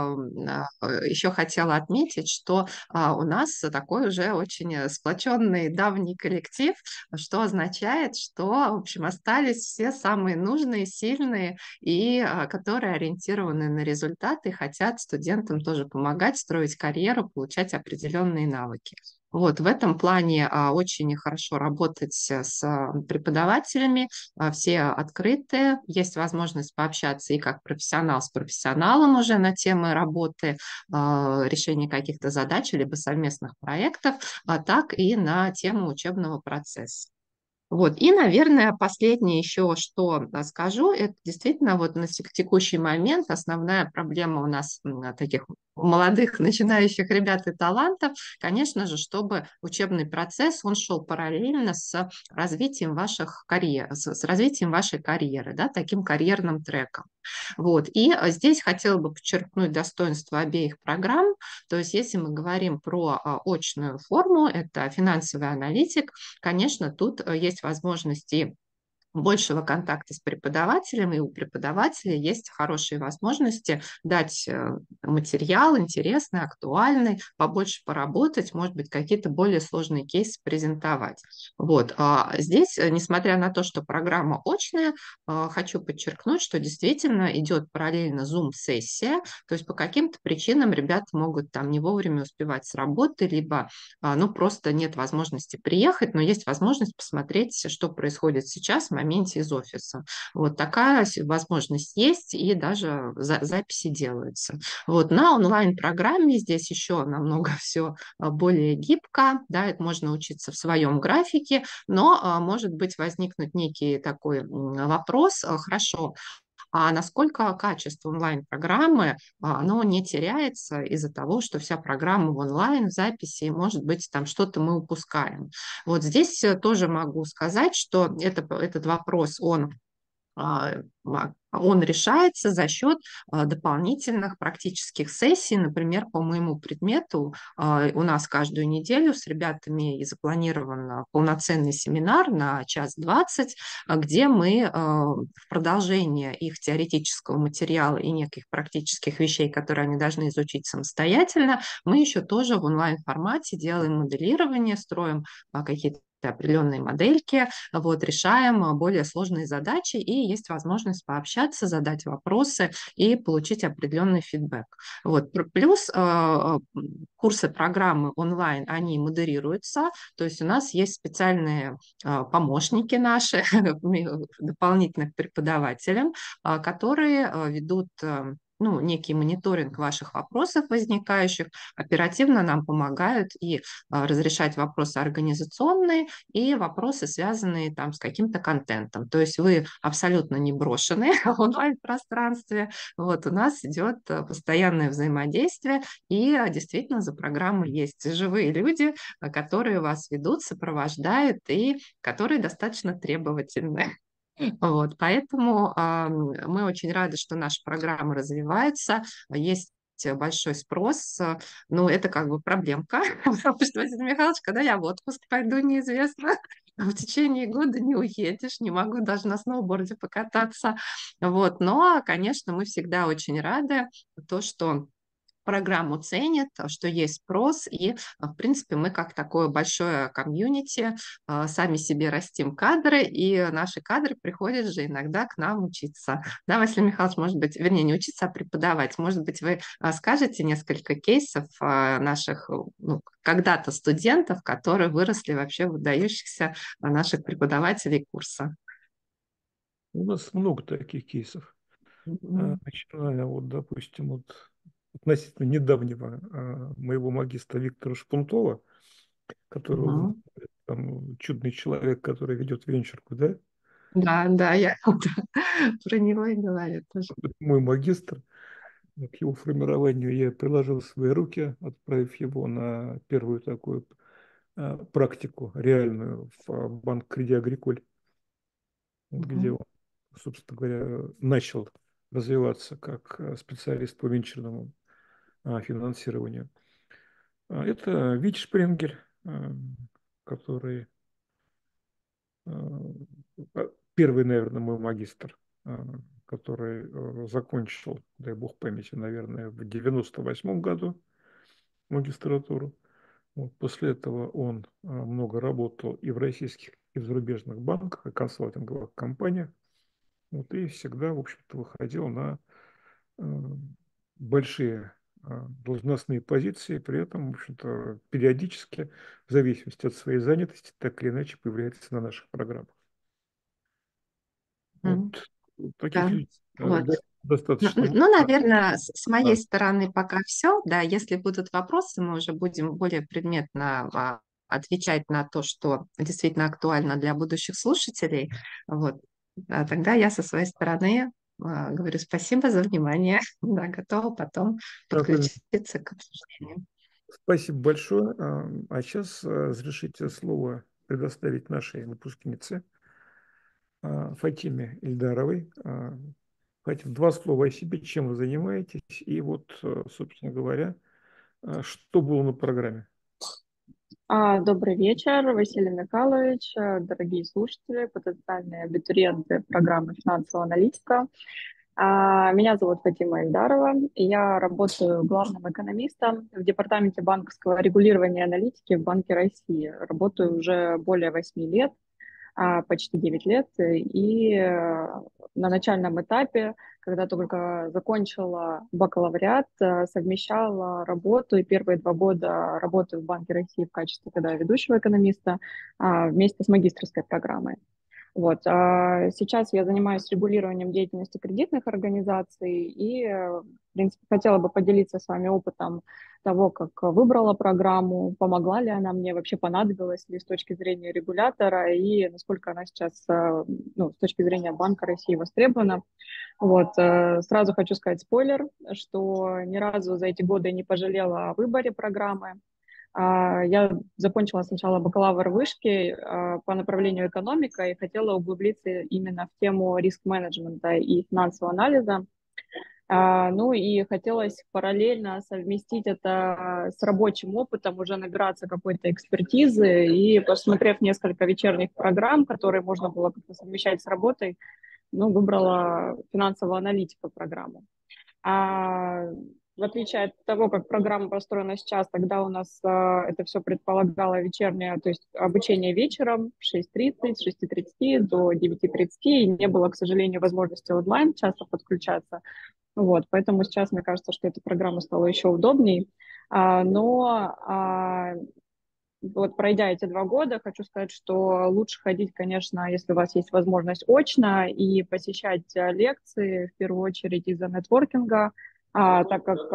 еще хотела отметить, что у нас такой уже очень сплоченный давний коллектив, что означает, что, в общем, остались все самые нужные, сильные и которые ориентированы на результаты, хотят студентам тоже помогать строить карьеру, получать определенные навыки. Вот, в этом плане очень хорошо работать с преподавателями, все открыты, есть возможность пообщаться и как профессионал с профессионалом уже на темы работы, решения каких-то задач, либо совместных проектов, так и на тему учебного процесса. Вот. И, наверное, последнее еще, что скажу, это действительно вот на текущий момент основная проблема у нас таких молодых начинающих ребят и талантов, конечно же, чтобы учебный процесс, он шел параллельно с развитием ваших карьер, с развитием вашей карьеры, да, таким карьерным треком. Вот. И здесь хотела бы подчеркнуть достоинство обеих программ. То есть если мы говорим про очную форму, это финансовый аналитик, конечно, тут есть возможности большего контакта с преподавателем, и у преподавателя есть хорошие возможности дать материал интересный, актуальный, побольше поработать, может быть, какие-то более сложные кейсы презентовать. Вот. Здесь, несмотря на то, что программа очная, хочу подчеркнуть, что действительно идет параллельно Zoom-сессия, то есть по каким-то причинам ребята могут там не вовремя успевать с работы, либо ну, просто нет возможности приехать, но есть возможность посмотреть, что происходит сейчас в моменте из офиса. Вот такая возможность есть, и даже записи делаются. Вот на онлайн-программе здесь еще намного все более гибко, да, это можно учиться в своем графике, но может быть возникнуть некий такой вопрос, хорошо, а насколько качество онлайн-программы, оно не теряется из-за того, что вся программа в онлайн, в записи, и, может быть, там что-то мы упускаем. Вот здесь тоже могу сказать, что этот вопрос, он он решается за счет дополнительных практических сессий. Например, по моему предмету у нас каждую неделю с ребятами и запланирован полноценный семинар на час 20, где мы в продолжение их теоретического материала и неких практических вещей, которые они должны изучить самостоятельно, мы еще тоже в онлайн-формате делаем моделирование, строим какие-то определенные модельки, вот, решаем более сложные задачи, и есть возможность пообщаться, задать вопросы и получить определенный фидбэк. Вот. Плюс курсы программы онлайн, они модерируются, то есть у нас есть специальные помощники наши, дополнительно к преподавателям, которые ведут ну, некий мониторинг ваших вопросов возникающих, оперативно нам помогают и разрешать вопросы организационные, и вопросы, связанные там с каким-то контентом. То есть вы абсолютно не брошены в онлайн-пространстве. Вот у нас идет постоянное взаимодействие, и действительно за программой есть живые люди, которые вас ведут, сопровождают и которые достаточно требовательны. Вот, поэтому мы очень рады, что наша программа развивается. Есть большой спрос, но это как бы проблемка, потому что, Василий Михайлович, когда я в отпуск пойду, неизвестно, в течение года не уедешь, не могу даже на сноуборде покататься, вот, но, конечно, мы всегда очень рады, то, что программу ценят, что есть спрос, и, в принципе, мы как такое большое комьюнити сами себе растим кадры, и наши кадры приходят же иногда к нам учиться. Да, Василий Михайлович, может быть, вернее, не учиться, а преподавать. Может быть, вы скажете несколько кейсов наших, ну, когда-то студентов, которые выросли вообще в выдающихся наших преподавателей курса. У нас много таких кейсов. Мгм. Начиная вот, допустим, от относительно недавнего моего магистра Виктора Шпунтова, которого Мгм. там чудный человек, который ведет венчурку, да, Да, да, я про него и говорю тоже. мой магистр. К его формированию я приложил свои руки, отправив его на первую такую практику реальную в банк Креди Агриколь, где Мгм. он, собственно говоря, начал развиваться как специалист по венчурному финансированию. Это Вич Шпрингель, который первый, наверное, мой магистр, который закончил, дай бог памяти, наверное, в 98 году магистратуру. Вот, после этого он много работал и в российских, и в зарубежных банках, и консалтинговых компаниях. Вот, и всегда, в общем-то, выходил на э, большие должностные позиции, при этом, в общем-то, периодически, в зависимости от своей занятости, так или иначе появляется на наших программах. Вот Мгм. таких Да, людей вот. Ну, достаточно ну, много. наверное, с моей А, стороны пока все. Да, если будут вопросы, мы уже будем более предметно отвечать на то, что действительно актуально для будущих слушателей. Вот. А тогда я со своей стороны говорю спасибо за внимание. Да, готова потом так, подключиться к обсуждению. спасибо большое. А сейчас разрешите слово предоставить нашей выпускнице Фатиме Ильдаровой. Фатим, два слова о себе, чем вы занимаетесь, и вот, собственно говоря, что было на программе. Добрый вечер, Василий Михайлович, дорогие слушатели, потенциальные абитуриенты программы «Финансовая аналитика». Меня зовут Фатима Ильдарова, и я работаю главным экономистом в Департаменте банковского регулирования и аналитики в Банке России. Работаю уже более 8 лет, почти 9 лет, и на начальном этапе, когда только закончила бакалавриат, совмещала работу, и первые 2 года работаю в Банке России в качестве тогда ведущего экономиста вместе с магистерской программой. Вот. Сейчас я занимаюсь регулированием деятельности кредитных организаций и, в принципе, хотела бы поделиться с вами опытом того, как выбрала программу, помогла ли она мне, вообще понадобилась ли с точки зрения регулятора и насколько она сейчас, ну, с точки зрения Банка России востребована. Вот. Сразу хочу сказать спойлер, что ни разу за эти годы не пожалела о выборе программы. Я закончила сначала бакалавр вышки по направлению экономика и хотела углубиться именно в тему риск-менеджмента и финансового анализа. Ну и хотелось параллельно совместить это с рабочим опытом, уже набираться какой-то экспертизы. И посмотрев несколько вечерних программ, которые можно было как-то совмещать с работой, ну, выбрала финансового аналитика программу. А в отличие от того, как программа построена сейчас, тогда у нас это все предполагало вечернее, то есть обучение вечером в 6:30, с 6:30 до 9:30, и не было, к сожалению, возможности онлайн часто подключаться. Вот, поэтому сейчас мне кажется, что эта программа стала еще удобней. Но вот пройдя эти 2 года, хочу сказать, что лучше ходить, конечно, если у вас есть возможность очно и посещать лекции, в первую очередь из-за нетворкинга, так как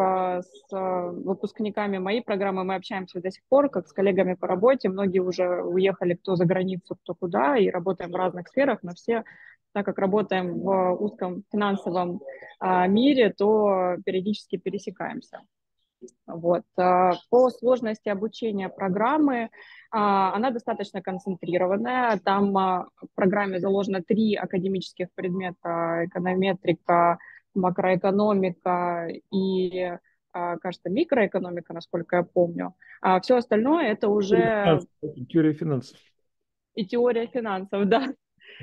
выпускниками моей программы мы общаемся до сих пор, как с коллегами по работе. Многие уже уехали кто за границу, кто куда, и работаем в разных сферах, но все, так как работаем в узком финансовом мире, то периодически пересекаемся. Вот. По сложности обучения программы, она достаточно концентрированная. Там в программе заложено 3 академических предмета: эконометрика, макроэкономика и, кажется, микроэкономика, насколько я помню. А все остальное это уже Теория финансов. и теория финансов, да.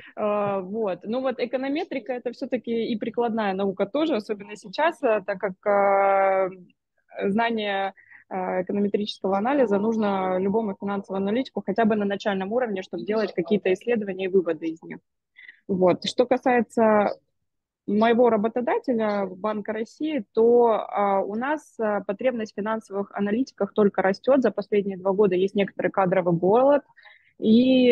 Вот. Ну вот эконометрика это все-таки и прикладная наука тоже, особенно сейчас, так как знание эконометрического анализа нужно любому финансовому аналитику хотя бы на начальном уровне, чтобы делать какие-то исследования и выводы из них. Вот. Что касается моего работодателя, Банка России, то у нас потребность в финансовых аналитиках только растет. За последние 2 года есть некоторый кадровый голод, и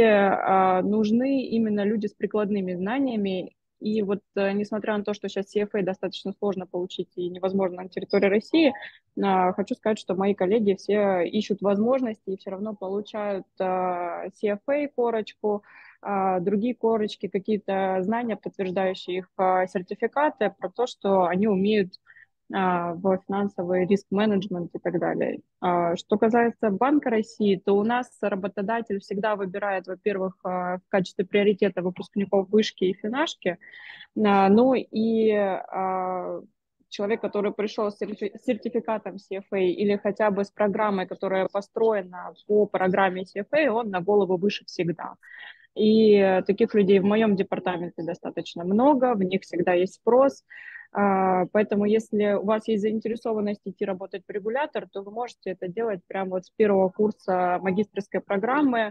нужны именно люди с прикладными знаниями. И вот несмотря на то, что сейчас CFA достаточно сложно получить и невозможно на территории России, хочу сказать, что мои коллеги все ищут возможности и все равно получают CFA корочку, другие корочки, какие-то знания, подтверждающие их сертификаты про то, что они умеют в финансовый риск-менеджмент и так далее. Что касается Банка России, то у нас работодатель всегда выбирает, во-первых, в качестве приоритета выпускников вышки и финашки, ну и человек, который пришел с сертификатом CFA или хотя бы с программой, которая построена по программе CFA, он на голову выше всегда. И таких людей в моем департаменте достаточно много, в них всегда есть спрос. Поэтому если у вас есть заинтересованность идти работать в регулятор, то вы можете это делать прямо вот с первого курса магистерской программы.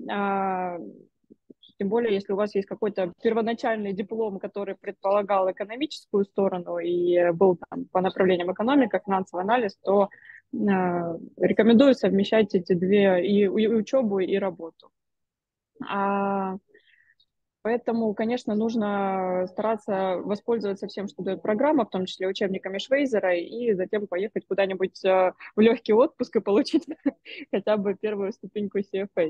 Тем более, если у вас есть какой-то первоначальный диплом, который предполагал экономическую сторону и был там по направлениям экономика, финансовый анализ, то рекомендую совмещать эти 2, и учебу, и работу. Поэтому, конечно, нужно стараться воспользоваться всем, что дает программа, в том числе учебниками Швейзера, и затем поехать куда-нибудь в легкий отпуск и получить хотя бы первую ступеньку CFA.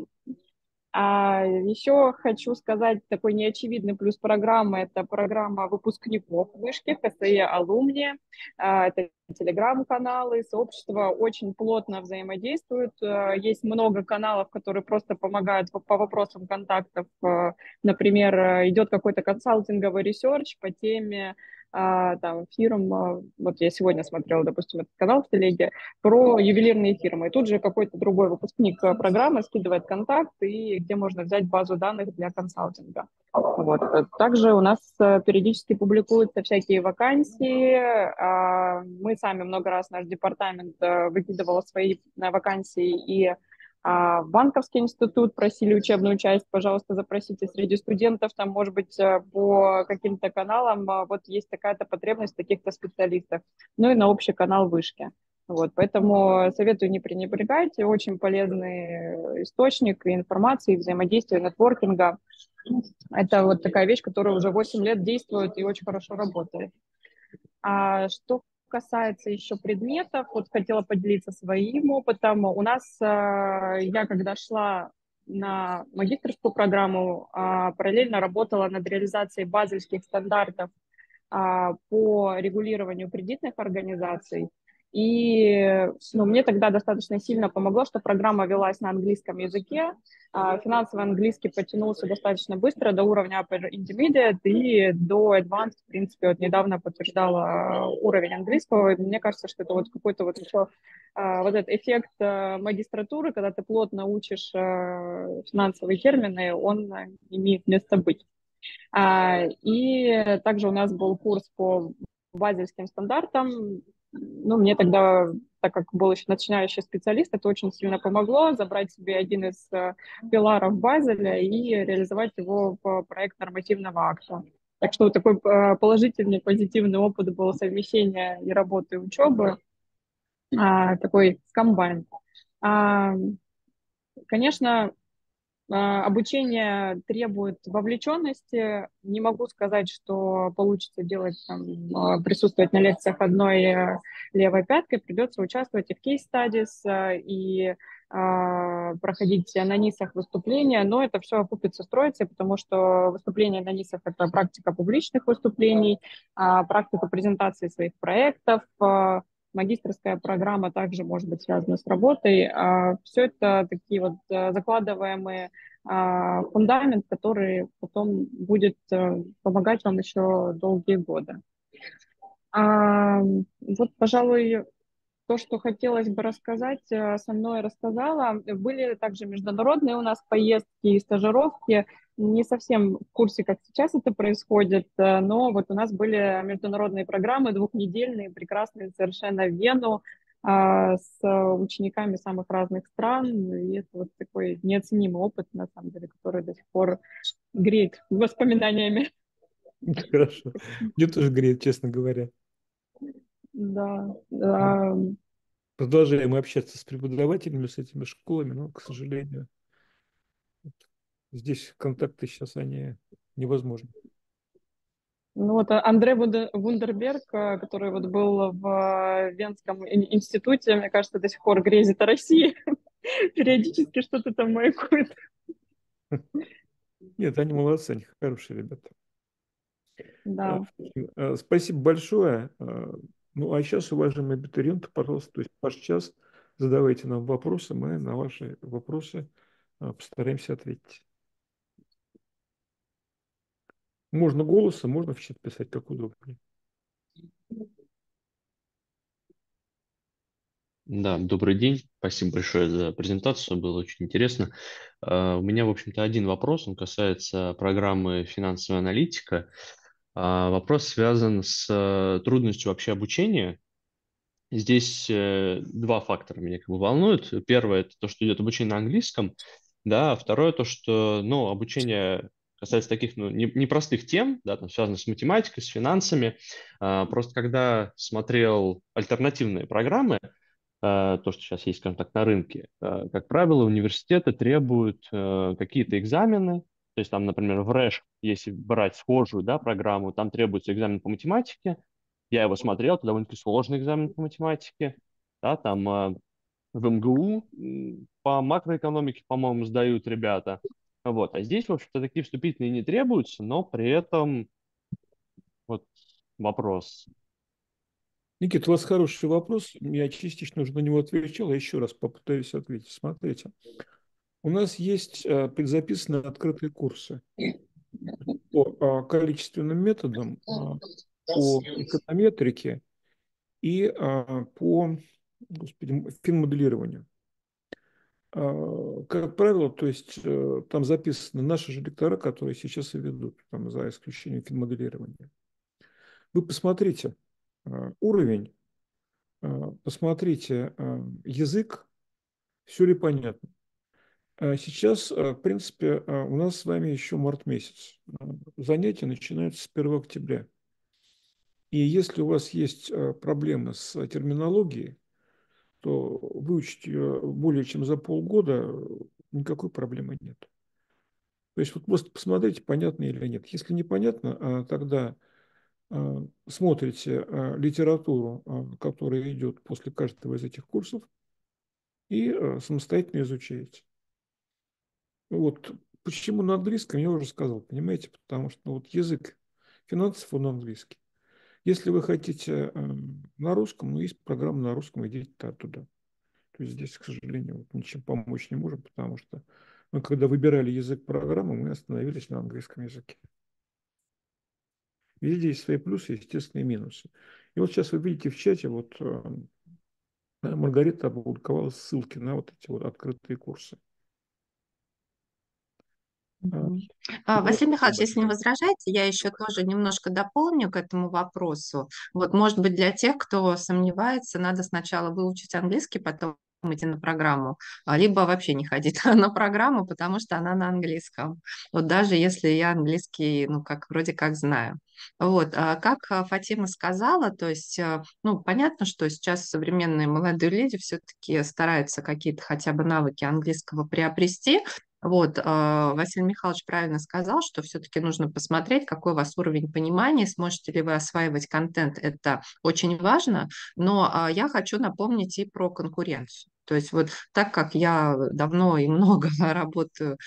Еще хочу сказать такой неочевидный плюс программы. Это программа выпускников вышки, ХСЕ Алумни. Это телеграм-каналы, сообщества очень плотно взаимодействуют. Есть много каналов, которые просто помогают по вопросам контактов. Например, идет какой-то консалтинговый ресерч по теме там, фирм. Вот я сегодня смотрела, допустим, этот канал в телеге про ювелирные фирмы. И тут же какой-то другой выпускник программы скидывает контакт, и где можно взять базу данных для консалтинга. Вот. Также у нас периодически публикуются всякие вакансии. Мы сами много раз, наш департамент выкидывал свои вакансии и в банковский институт просили учебную часть, пожалуйста, запросите среди студентов, там, может быть, по каким-то каналам, вот есть такая-то потребность в таких-то специалистах, ну и на общий канал вышки. Вот, поэтому советую не пренебрегать, очень полезный источник информации, взаимодействия, нетворкинга. Это вот такая вещь, которая уже 8 лет действует и очень хорошо работает. Что касается еще предметов, вот хотела поделиться своим опытом. У нас, я когда шла на магистерскую программу, параллельно работала над реализацией базельских стандартов по регулированию кредитных организаций. И ну, мне тогда достаточно сильно помогло, что программа велась на английском языке. Финансовый английский потянулся достаточно быстро до уровня Upper Intermediate и до Advanced, в принципе, вот недавно подтверждала уровень английского. И мне кажется, что это вот какой-то вот еще вот этот эффект магистратуры, когда ты плотно учишь финансовые термины, он имеет место быть. И также у нас был курс по базельским стандартам. Ну, мне тогда, так как был еще начинающий специалист, это очень сильно помогло забрать себе один из пиларов Базеля и реализовать его в проект нормативного акта. Так что вот такой положительный, позитивный опыт был совмещения и работы, и учебы, такой комбайн. А, Конечно, обучение требует вовлеченности. Не могу сказать, что получится делать там, присутствовать на лекциях одной левой пяткой. Придется участвовать и в кейс-стадис, и проходить на НИСах выступления, но это все окупится в троице, потому что выступления на НИСах — это практика публичных выступлений, практика презентации своих проектов, магистерская программа также может быть связана с работой. Все это такие вот закладываемые фундамент, который потом будет помогать вам еще долгие годы. Вот, пожалуй, то, что хотелось бы рассказать, со мной рассказала. Были также международные у нас поездки и стажировки. Не совсем в курсе, как сейчас это происходит, но вот у нас были международные программы двухнедельные, прекрасные совершенно в Вену, с учениками самых разных стран. И это вот такой неоценимый опыт, на самом деле, который до сих пор греет воспоминаниями. Хорошо. Мне тоже греет, честно говоря. Да. Продолжаем общаться с преподавателями, с этими школами, но, к сожалению, здесь контакты сейчас они невозможны. Ну вот Андре Вундерберг, который вот был в Венском институте, мне кажется, до сих пор грезит о России. Периодически что-то там маякует. Нет, они молодцы, они хорошие ребята. Да. Спасибо большое. Ну, а сейчас, уважаемые абитуриенты, пожалуйста, то есть ваш час, задавайте нам вопросы, мы на ваши вопросы постараемся ответить. Можно голосом, можно в чат писать, как удобнее. Да, добрый день. Спасибо большое за презентацию, было очень интересно. У меня, в общем-то, один вопрос, он касается программы финансовая аналитика. Вопрос связан с трудностью вообще обучения. Здесь два фактора меня как бы волнуют. Первое — это то, что идет обучение на английском, да, а второе — то, что, ну, обучение касается таких, ну, непростых тем, да, там, связанных с математикой, с финансами. Просто когда смотрел альтернативные программы, то, что сейчас есть, скажем так, на рынке, как правило, университеты требуют какие-то экзамены. То есть там, например, в РЭШ, если брать схожую, да, программу, там требуется экзамен по математике. Я его смотрел, это довольно-таки сложный экзамен по математике. Да, там в МГУ по макроэкономике, по-моему, сдают ребята. Вот. А здесь, в общем-то, такие вступительные не требуются, но при этом вот вопрос. Никита, у вас хороший вопрос. Я частично уже на него отвечал, я еще раз попытаюсь ответить. Смотрите, у нас есть предзаписанные открытые курсы по количественным методам, по эконометрике и по, господи, финмоделированию. Как правило, то есть там записаны наши же лектора, которые сейчас и ведут, там, за исключением финмоделирования. Вы посмотрите уровень, посмотрите язык, все ли понятно. Сейчас, в принципе, у нас с вами еще март месяц. Занятия начинаются с 1 октября. И если у вас есть проблемы с терминологией, то выучить ее более чем за полгода никакой проблемы нет. То есть вот просто посмотрите, понятно или нет. Если непонятно, тогда смотрите литературу, которая идет после каждого из этих курсов, и самостоятельно изучаете. Вот почему на английском я уже сказал, понимаете, потому что вот язык финансов, он английский. Если вы хотите на русском, ну, есть программа на русском, идите туда. То есть здесь, к сожалению, вот ничем помочь не можем, потому что мы, когда выбирали язык программы, мы остановились на английском языке. Везде есть свои плюсы, естественно, и минусы. И вот сейчас вы видите в чате, вот Маргарита опубликовала ссылки на вот эти вот открытые курсы. Мгм. Теперь Василий Михайлович, если не возражаете, я еще тоже немножко дополню к этому вопросу. Вот, может быть, для тех, кто сомневается, надо сначала выучить английский, потом идти на программу, либо вообще не ходить на программу, потому что она на английском. Вот даже если я английский, ну, как вроде как знаю. Вот, как Фатима сказала, то есть, ну, понятно, что сейчас современные молодые люди все-таки стараются какие-то хотя бы навыки английского приобрести. Вот, Василий Михайлович правильно сказал, что все-таки нужно посмотреть, какой у вас уровень понимания, сможете ли вы осваивать контент, это очень важно, но я хочу напомнить и про конкуренцию. То есть вот так как я давно и много работаю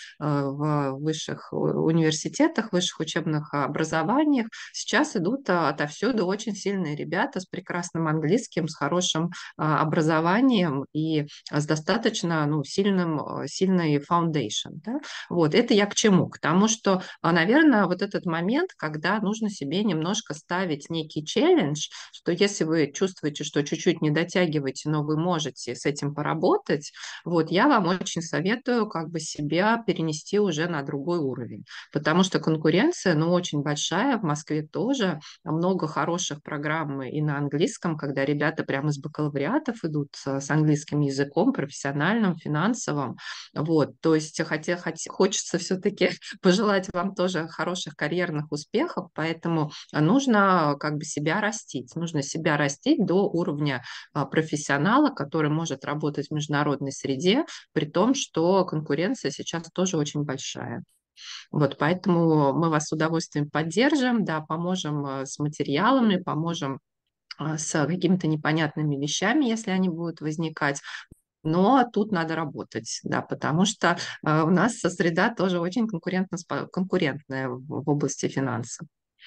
в высших университетах, высших учебных образованиях, сейчас идут отовсюду очень сильные ребята с прекрасным английским, с хорошим образованием и с достаточно ну, сильной foundation. Да? Вот, это я к чему? К тому, что, наверное, вот этот момент, когда нужно себе немножко ставить некий челлендж, что если вы чувствуете, что чуть-чуть не дотягиваете, но вы можете с этим поработать, вот, я вам очень советую как бы себя перенести уже на другой уровень, потому что конкуренция, ну, очень большая, в Москве тоже, много хороших программ и на английском, когда ребята прямо из бакалавриатов идут с английским языком, профессиональным, финансовым. Вот, то есть хочется все-таки пожелать вам тоже хороших карьерных успехов, поэтому нужно как бы себя растить. Нужно себя растить до уровня профессионала, который может работать в международной среде, при том, что конкуренция сейчас тоже очень большая. Вот, поэтому мы вас с удовольствием поддержим, да, поможем с материалами, поможем с какими-то непонятными вещами, если они будут возникать. Но тут надо работать, да, потому что у нас среда тоже очень конкурентная в области финансов.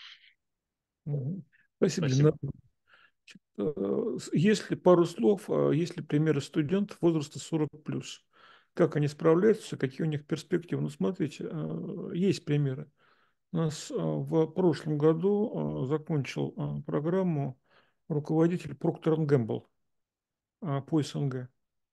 Спасибо, Спасибо. Лена. Если пару слов, если примеры студентов возраста 40+, как они справляются, какие у них перспективы? Ну, смотрите, есть примеры. У нас в прошлом году закончил программу руководитель Procter Gamble по СНГ.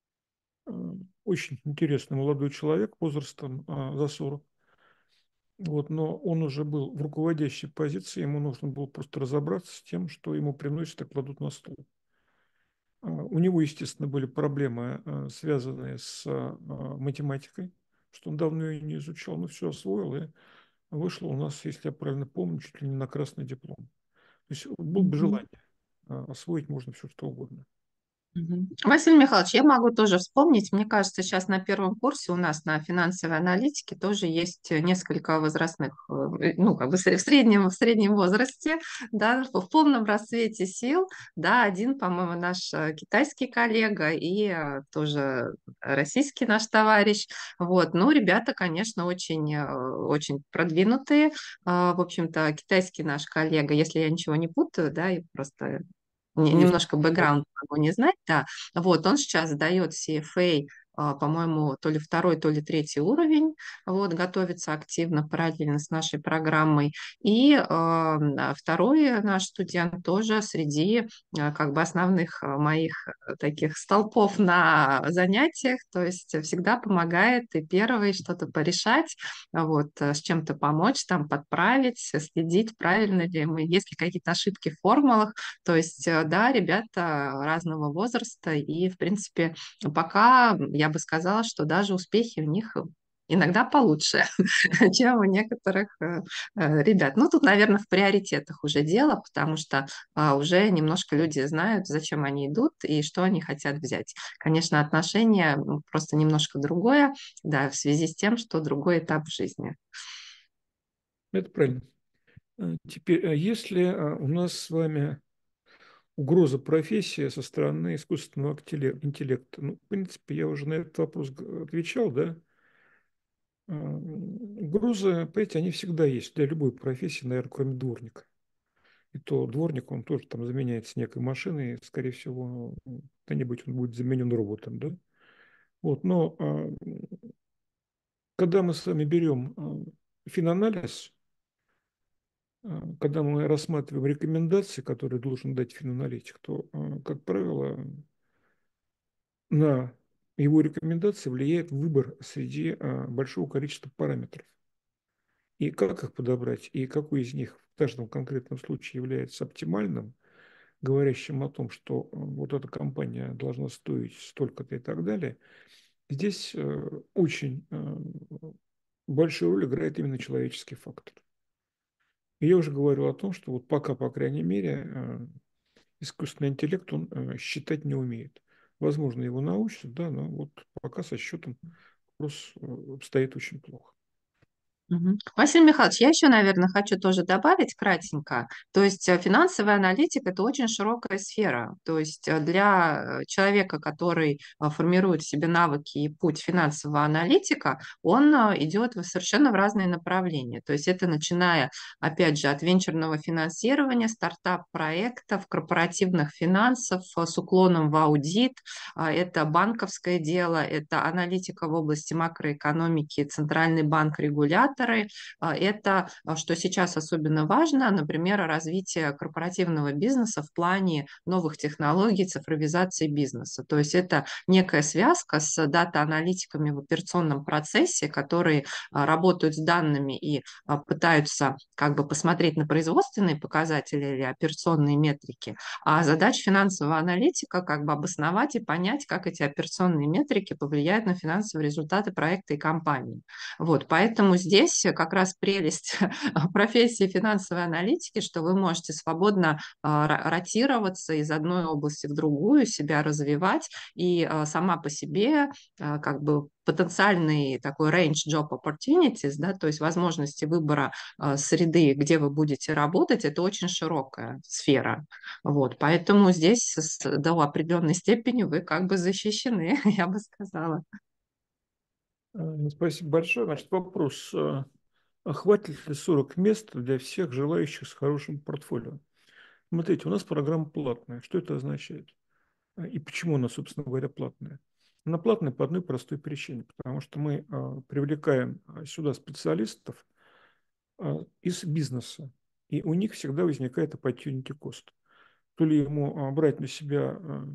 Очень интересный молодой человек возрастом за 40. Вот, но он уже был в руководящей позиции, ему нужно было просто разобраться с тем, что ему приносят и кладут на стол. У него, естественно, были проблемы, связанные с математикой, что он давно ее не изучал, но все освоил, и вышло у нас, если я правильно помню, чуть ли не на красный диплом. То есть было бы желание, освоить можно все, что угодно. Мгм. Василий Михайлович, я могу тоже вспомнить, мне кажется, сейчас на первом курсе у нас на финансовой аналитике тоже есть несколько возрастных, ну, как бы в среднем возрасте, да, в полном расцвете сил, да, один, по-моему, наш китайский коллега и тоже российский наш товарищ, вот, ну, ребята, конечно, очень продвинутые, в общем-то, китайский наш коллега, если я ничего не путаю, да, и просто Есть. немножко бэкграунд могу не знать, да. Вот, он сейчас сдает CFA, по-моему, то ли второй, то ли третий уровень, вот, готовится активно, параллельно с нашей программой. И второй наш студент тоже среди как бы основных моих таких столпов на занятиях, то есть всегда помогает и первый что-то порешать, вот, с чем-то помочь, там, подправить, следить, правильно ли мы, есть ли какие-то ошибки в формулах, то есть, да, ребята разного возраста, и, в принципе, пока я бы сказала, что даже успехи у них иногда получше, чем у некоторых ребят. Ну, тут, наверное, в приоритетах уже дело, потому что уже немножко люди знают, зачем они идут и что они хотят взять. Конечно, отношение просто немножко другое, да, в связи с тем, что другой этап в жизни. Это правильно. Теперь, если у нас с вами угроза профессии со стороны искусственного интеллекта, ну, в принципе, я уже на этот вопрос отвечал, да. Угрозы, понимаете, они всегда есть для любой профессии, наверное, кроме дворника. И то дворник, он тоже там заменяется некой машиной, и, скорее всего, когда-нибудь он будет заменен роботом, да? Вот, но когда мы с вами берем финанализ, когда мы рассматриваем рекомендации, которые должен дать финаналитик, то, как правило, на его рекомендации влияет выбор среди большого количества параметров. И как их подобрать, и какой из них в каждом конкретном случае является оптимальным, говорящим о том, что вот эта компания должна стоить столько-то и так далее, здесь очень большую роль играет именно человеческий фактор. И я уже говорил о том, что вот пока, по крайней мере, искусственный интеллект, он считать не умеет. Возможно, его научат, да, но вот пока со счетом вопрос обстоит очень плохо. Василий Михайлович, я еще, наверное, хочу тоже добавить кратенько. То есть финансовая аналитика – это очень широкая сфера. То есть для человека, который формирует в себе навыки и путь финансового аналитика, он идет совершенно в разные направления. То есть это начиная, опять же, от венчурного финансирования, стартап-проектов, корпоративных финансов с уклоном в аудит, это банковское дело, это аналитика в области макроэкономики, центральный банк, регулятор. Это, что сейчас особенно важно, например, развитие корпоративного бизнеса в плане новых технологий, цифровизации бизнеса. То есть это некая связка с дата-аналитиками в операционном процессе, которые работают с данными и пытаются как бы посмотреть на производственные показатели или операционные метрики. А задача финансового аналитика как бы обосновать и понять, как эти операционные метрики повлияют на финансовые результаты проекта и компании. Вот, поэтому здесь как раз прелесть профессии финансовой аналитики, что вы можете свободно ротироваться из одной области в другую, себя развивать, и сама по себе как бы потенциальный такой range job opportunities, да, то есть возможности выбора среды, где вы будете работать, это очень широкая сфера. Вот, поэтому здесь до определенной степени вы как бы защищены, я бы сказала. Спасибо большое. Значит, вопрос. Хватит ли 40 мест для всех желающих с хорошим портфолио? Смотрите, у нас программа платная. Что это означает? И почему она, собственно говоря, платная? Она платная по одной простой причине. Потому что мы привлекаем сюда специалистов из бизнеса. И у них всегда возникает opportunity cost. То ли ему брать на себя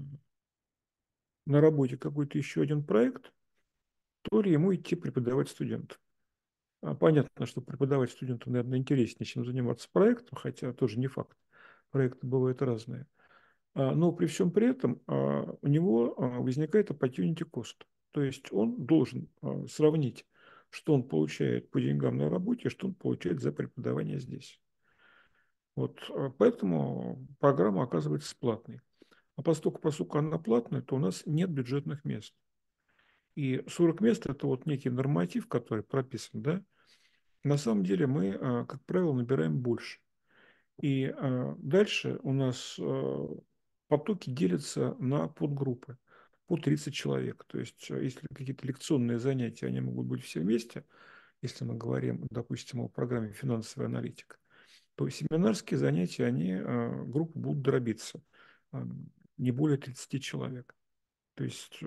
на работе какой-то еще один проект, то ли ему идти преподавать студентам. Понятно, что преподавать студентам, наверное, интереснее, чем заниматься проектом, хотя тоже не факт. Проекты бывают разные. Но при всем при этом у него возникает opportunity cost. То есть он должен сравнить, что он получает по деньгам на работе, что он получает за преподавание здесь. Вот, поэтому программа оказывается платной. А поскольку она платная, то у нас нет бюджетных мест. И 40 мест – это вот некий норматив, который прописан, да? На самом деле мы, как правило, набираем больше. И дальше у нас потоки делятся на подгруппы по 30 человек. То есть если какие-то лекционные занятия, они могут быть все вместе, если мы говорим, допустим, о программе финансовая аналитика, то семинарские занятия, они группы будут дробиться, не более 30 человек. То есть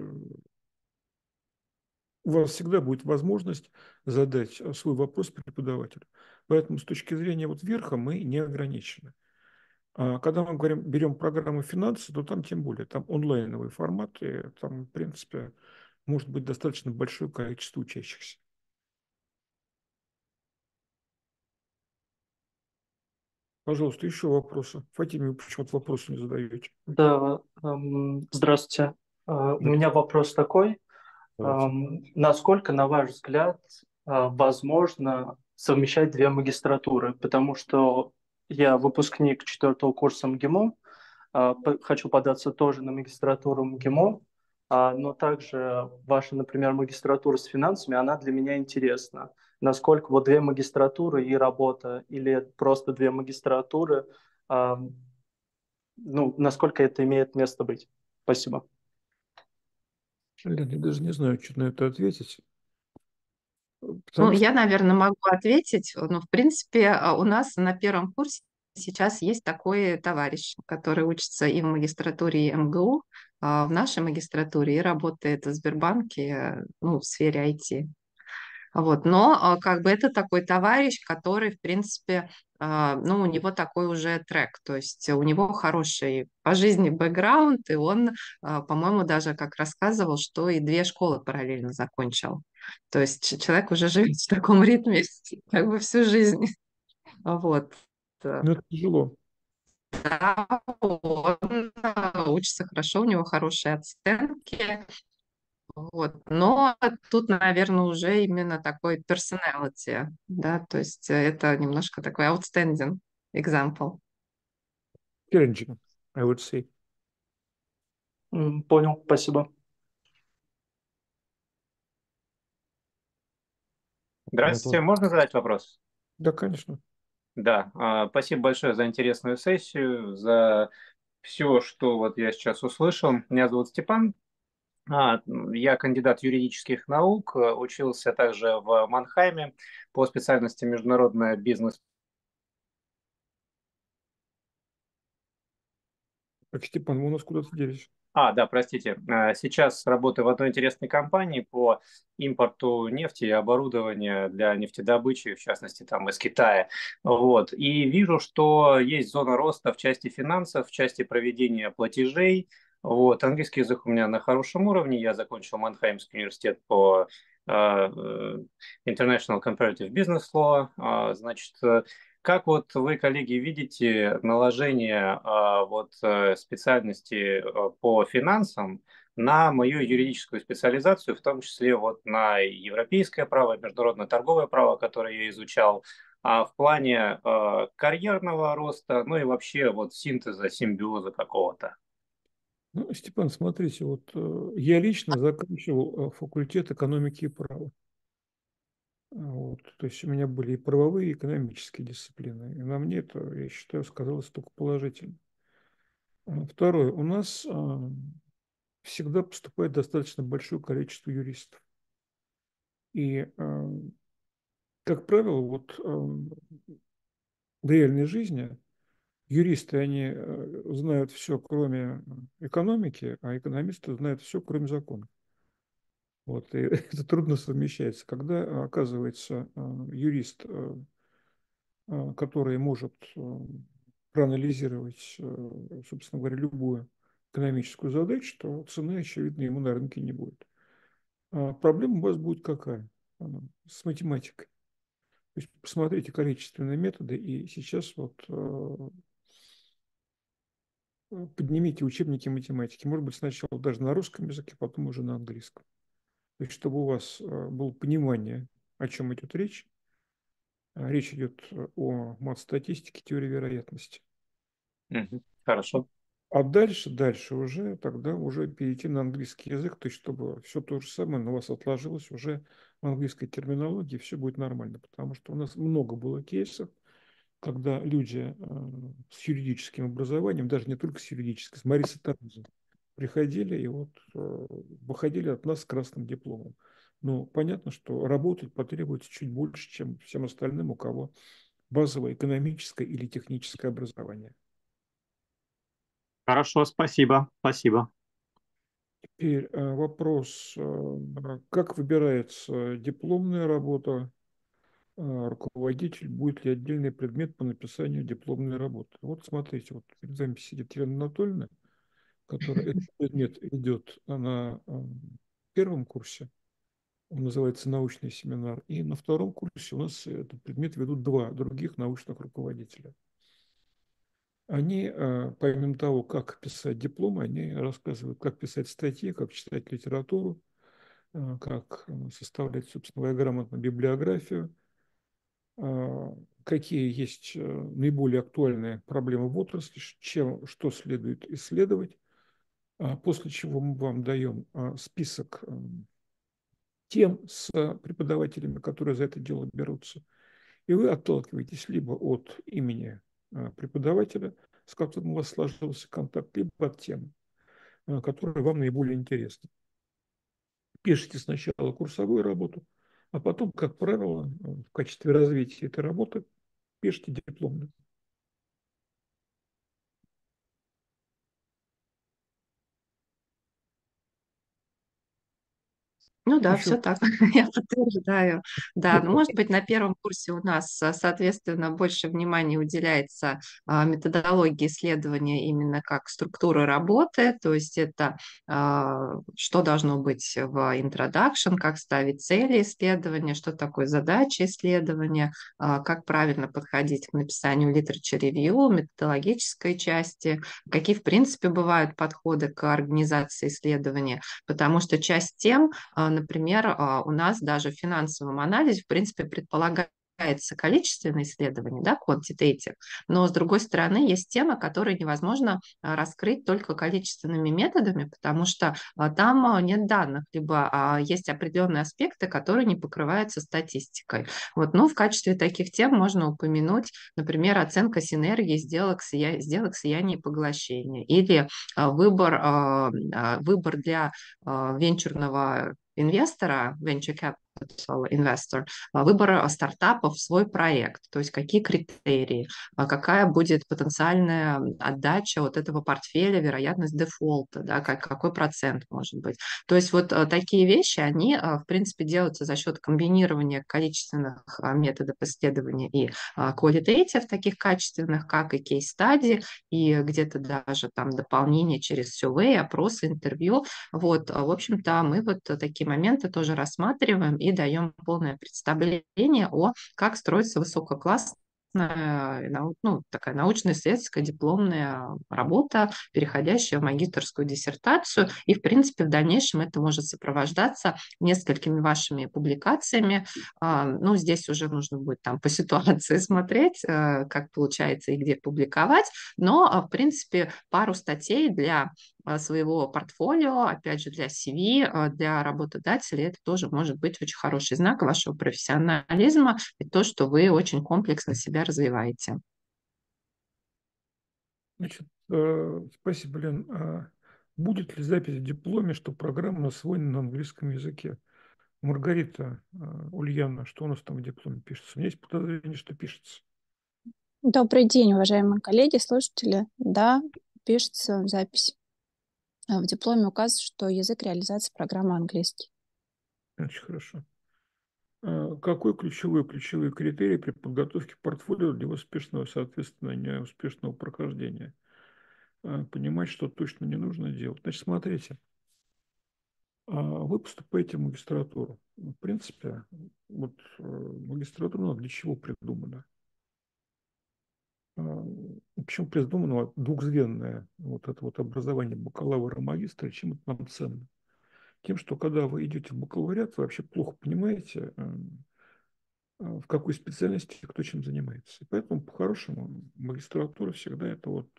у вас всегда будет возможность задать свой вопрос преподавателю. Поэтому с точки зрения вот верха мы не ограничены. А когда мы говорим, берем программу финансы, то там тем более, там онлайновый формат, и там, в принципе, может быть достаточно большое количество учащихся. Пожалуйста, еще вопросы. Фатиме, вы почему-то вопросы не задаете. Да, здравствуйте. У Да, меня вопрос такой. давайте. Насколько, на ваш взгляд, возможно совмещать две магистратуры? Потому что я выпускник 4-го курса МГИМО, хочу податься тоже на магистратуру МГИМО, но также ваша, например, магистратура с финансами, она для меня интересна. Насколько вот две магистратуры и работа, или просто две магистратуры, ну, насколько это имеет место быть? Спасибо. Лен, я даже не знаю, что на это ответить. Ну, Потому что я, наверное, могу ответить. Ну, в принципе, у нас на первом курсе сейчас есть такой товарищ, который учится и в магистратуре, и МГУ, в нашей магистратуре, и работает в Сбербанке, ну, в сфере IT. Вот. Но как бы это такой товарищ, который, в принципе, ну, у него такой уже трек, то есть у него хороший по жизни бэкграунд, и он, по-моему, даже как рассказывал, что и 2 школы параллельно закончил. То есть человек уже живет в таком ритме как бы всю жизнь. Вот. Ну, это тяжело. Да, он учится хорошо, у него хорошие оценки. Вот. Но тут, наверное, уже именно такой personality, да, то есть это немножко такой outstanding example. Challenging, I would say. Понял, спасибо. Здравствуйте, можно задать вопрос? Да, конечно. Да, спасибо большое за интересную сессию, за все, что вот я сейчас услышал. Меня зовут Степан, я кандидат юридических наук, учился также в Манхайме по специальности международная бизнес. Так, Степан, вы у нас куда-то делись. Да, простите. Сейчас работаю в одной интересной компании по импорту нефти и оборудования для нефтедобычи, в частности, там из Китая. Вот. И вижу, что есть зона роста в части финансов, в части проведения платежей. Вот. Английский язык у меня на хорошем уровне. Я закончил Манхаймский университет по International Comparative Business Law. Значит, как вот вы, коллеги, видите наложение специальности по финансам на мою юридическую специализацию, в том числе вот на европейское право, международное торговое право, которое я изучал, в плане карьерного роста, ну и вообще вот синтеза, симбиоза какого-то? Ну, Степан, смотрите, вот я лично заканчивал факультет экономики и права. Вот, то есть у меня были и правовые, и экономические дисциплины. И на мне это, я считаю, сказалось только положительно. Второе. У нас всегда поступает достаточно большое количество юристов. И, как правило, вот в реальной жизни юристы, они знают все, кроме экономики, а экономисты знают все, кроме закона. Вот, и это трудно совмещается. Когда оказывается юрист, который может проанализировать, собственно говоря, любую экономическую задачу, то цены, очевидно, ему на рынке не будет. Проблема у вас будет какая? С математикой. То есть посмотрите количественные методы, и сейчас вот поднимите учебники математики. Может быть, сначала даже на русском языке, потом уже на английском. То есть, чтобы у вас было понимание, о чем идет речь. Речь идет о мат-статистике, теории вероятности. Хорошо. А дальше уже, тогда уже перейти на английский язык, то есть, чтобы все то же самое на вас отложилось уже в английской терминологии, все будет нормально. Потому что у нас много было кейсов, когда люди с юридическим образованием, даже не только с юридическим, с Марисой Тарузой, приходили и вот выходили от нас с красным дипломом. Но понятно, что работать потребуется чуть больше, чем всем остальным, у кого базовое экономическое или техническое образование. Хорошо, спасибо. Спасибо. Теперь вопрос, как выбирается дипломная работа, руководитель, будет ли отдельный предмет по написанию дипломной работы. Вот смотрите, вот перед вами сидит Елена Анатольевна, которая этот предмет идет на первом курсе, он называется научный семинар, и на втором курсе у нас этот предмет ведут 2 других научных руководителя. Они, помимо того, как писать дипломы, они рассказывают, как писать статьи, как читать литературу, как составлять, собственно говоря, грамотную библиографию, какие есть наиболее актуальные проблемы в отрасли, что следует исследовать, после чего мы вам даем список тем с преподавателями, которые за это дело берутся. И вы отталкиваетесь либо от имени преподавателя, с которым у вас сложился контакт, либо от темы, которая вам наиболее интересна. Пишите сначала курсовую работу, а потом, как правило, в качестве развития этой работы пишите дипломную. Ну да, Еще все так, я подтверждаю. Да, ну, может быть, на первом курсе у нас, соответственно, больше внимания уделяется методологии исследования именно как структуры работы, то есть это что должно быть в introduction, как ставить цели исследования, что такое задача исследования, как правильно подходить к написанию literature review, методологической части, какие, в принципе, бывают подходы к организации исследования, потому что часть тем, например, у нас даже в финансовом анализе, в принципе, предполагается количественное исследование, да, quantitative, но с другой стороны есть темы, которые невозможно раскрыть только количественными методами, потому что там нет данных, либо есть определенные аспекты, которые не покрываются статистикой. Вот, ну, в качестве таких тем можно упомянуть, например, оценка синергии сделок, сделок слияния и поглощения, или выбор для венчурного инвестора, venture capital investor, выбор стартапов в свой проект, то есть какие критерии, какая будет потенциальная отдача вот этого портфеля, вероятность дефолта, да, какой процент может быть. То есть вот такие вещи, они, в принципе, делаются за счет комбинирования количественных методов исследования и qualitative, таких качественных, как и кейс-стади, и где-то даже там дополнение через survey, опросы, интервью. Вот, в общем-то, мы вот такие моменты тоже рассматриваем и даем полное представление о, как строится высококлассная ну, такая научно-исследовательская дипломная работа, переходящая в магистерскую диссертацию. И, в принципе, в дальнейшем это может сопровождаться несколькими вашими публикациями. Ну, здесь уже нужно будет там по ситуации смотреть, как получается и где публиковать. Но, в принципе, пару статей для своего портфолио, опять же, для CV, для работодателей, это тоже может быть очень хороший знак вашего профессионализма и то, что вы очень комплексно себя развиваете. Значит, спасибо, Лен. Будет ли запись в дипломе, что программа освоена на английском языке? Маргарита, Ульяна, что у нас там в дипломе пишется? У меня есть подозрение, что пишется. Добрый день, уважаемые коллеги, слушатели. Да, пишется запись. В дипломе указано, что язык реализации программы английский. Очень хорошо. Какой ключевой критерий при подготовке портфолио для успешного, соответственно, неуспешного прохождения? Понимать, что точно не нужно делать. Значит, смотрите, вы поступаете в магистратуру. В принципе, вот магистратура для чего придумана? Почему придумано двухзвенное вот это вот образование бакалавра и магистра, чем это нам ценно? Тем, что когда вы идете в бакалавриат, вы вообще плохо понимаете, в какой специальности кто чем занимается. И поэтому, по-хорошему, магистратура всегда это вот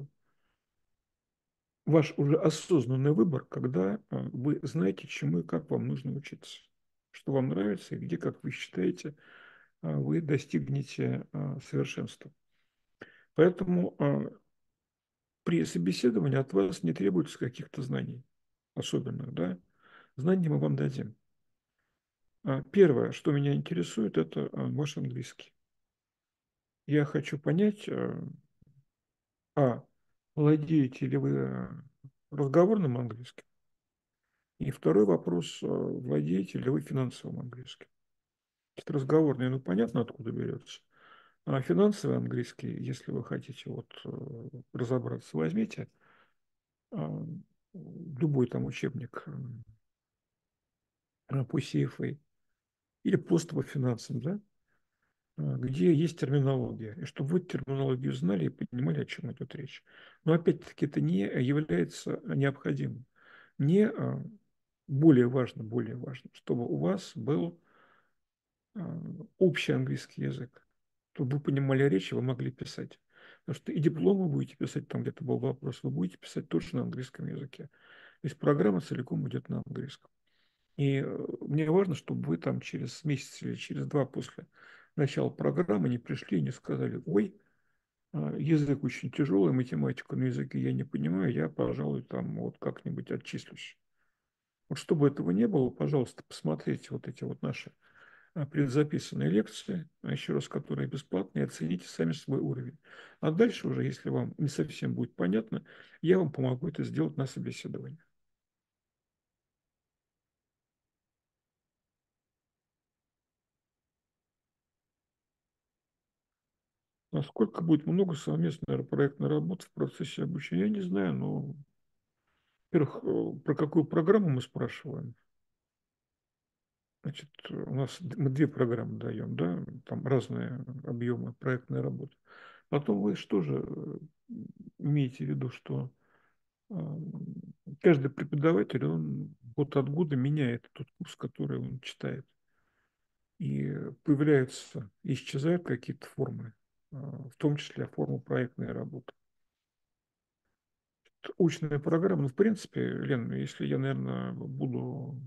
ваш уже осознанный выбор, когда вы знаете, чему и как вам нужно учиться, что вам нравится и где, как вы считаете, вы достигнете совершенства. Поэтому при собеседовании от вас не требуется каких-то знаний особенных, да? Знания мы вам дадим. Первое, что меня интересует, это ваш английский. Я хочу понять, владеете ли вы разговорным английским? И второй вопрос, владеете ли вы финансовым английским? Это разговорный, ну понятно, откуда берется. А финансовый английский, если вы хотите вот разобраться, возьмите любой там учебник по CFA или просто по финансам, да, где есть терминология, и чтобы вы терминологию знали и понимали, о чем идет речь. Но опять-таки это не является необходимым. Мне более важно, чтобы у вас был общий английский язык, чтобы вы понимали речь, и вы могли писать. Потому что и диплом вы будете писать, там где-то был вопрос, вы будете писать тоже на английском языке. То есть программа целиком идет на английском. И мне важно, чтобы вы там через месяц или через два после начала программы не пришли и не сказали: ой, язык очень тяжелый, математику на языке я не понимаю, я, пожалуй, там вот как-нибудь отчислюсь. Вот чтобы этого не было, пожалуйста, посмотрите вот эти вот наши предзаписанные лекции, еще раз, которые бесплатные, оцените сами свой уровень. А дальше уже, если вам не совсем будет понятно, я вам помогу это сделать на собеседовании. Насколько будет много совместной проектной работы в процессе обучения, я не знаю, но, во-первых, про какую программу мы спрашиваем. Значит, у нас мы две программы даем, да, там разные объемы проектной работы. Потом вы что же имеете в виду, что каждый преподаватель, он год от года меняет тот курс, который он читает. И появляются, исчезают какие-то формы, в том числе форма проектной работы. Очная программа, ну, в принципе, Лен, если я, наверное, буду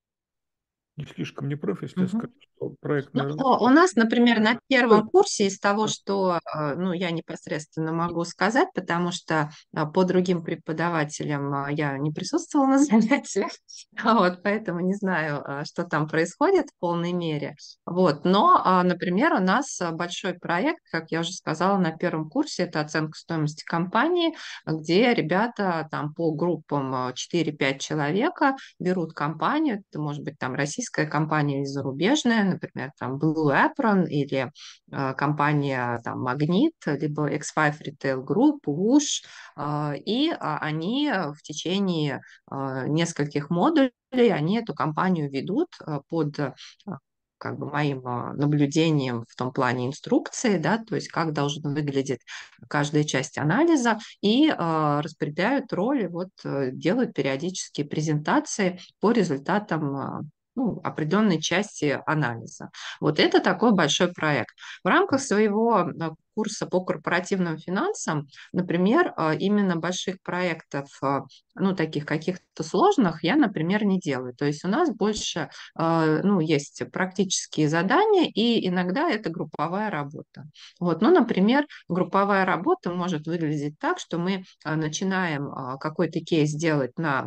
не слишком неправ, если я скажу, что проектная Ну, работа... у нас, например, на первом курсе из того, что ну, я непосредственно могу сказать, потому что по другим преподавателям я не присутствовала на занятиях, вот, поэтому не знаю, что там происходит в полной мере. Вот. Но, например, у нас большой проект, как я уже сказала, на первом курсе, это оценка стоимости компании, где ребята там по группам 4-5 человека берут компанию, это может быть там российская компания или зарубежная, например, там Blue Apron или компания там Магнит, либо X5 Retail Group, Whoosh, и они в течение нескольких модулей, они эту компанию ведут под как бы моим наблюдением в том плане инструкции, да, то есть как должен выглядеть каждая часть анализа, и распределяют роли, вот делают периодические презентации по результатам ну, определенной части анализа. Вот это такой большой проект. В рамках своего курса по корпоративным финансам, например, именно больших проектов, ну, таких каких-то сложных, я, например, не делаю. То есть у нас больше ну, есть практические задания, и иногда это групповая работа. Вот. Ну, например, групповая работа может выглядеть так, что мы начинаем какой-то кейс делать на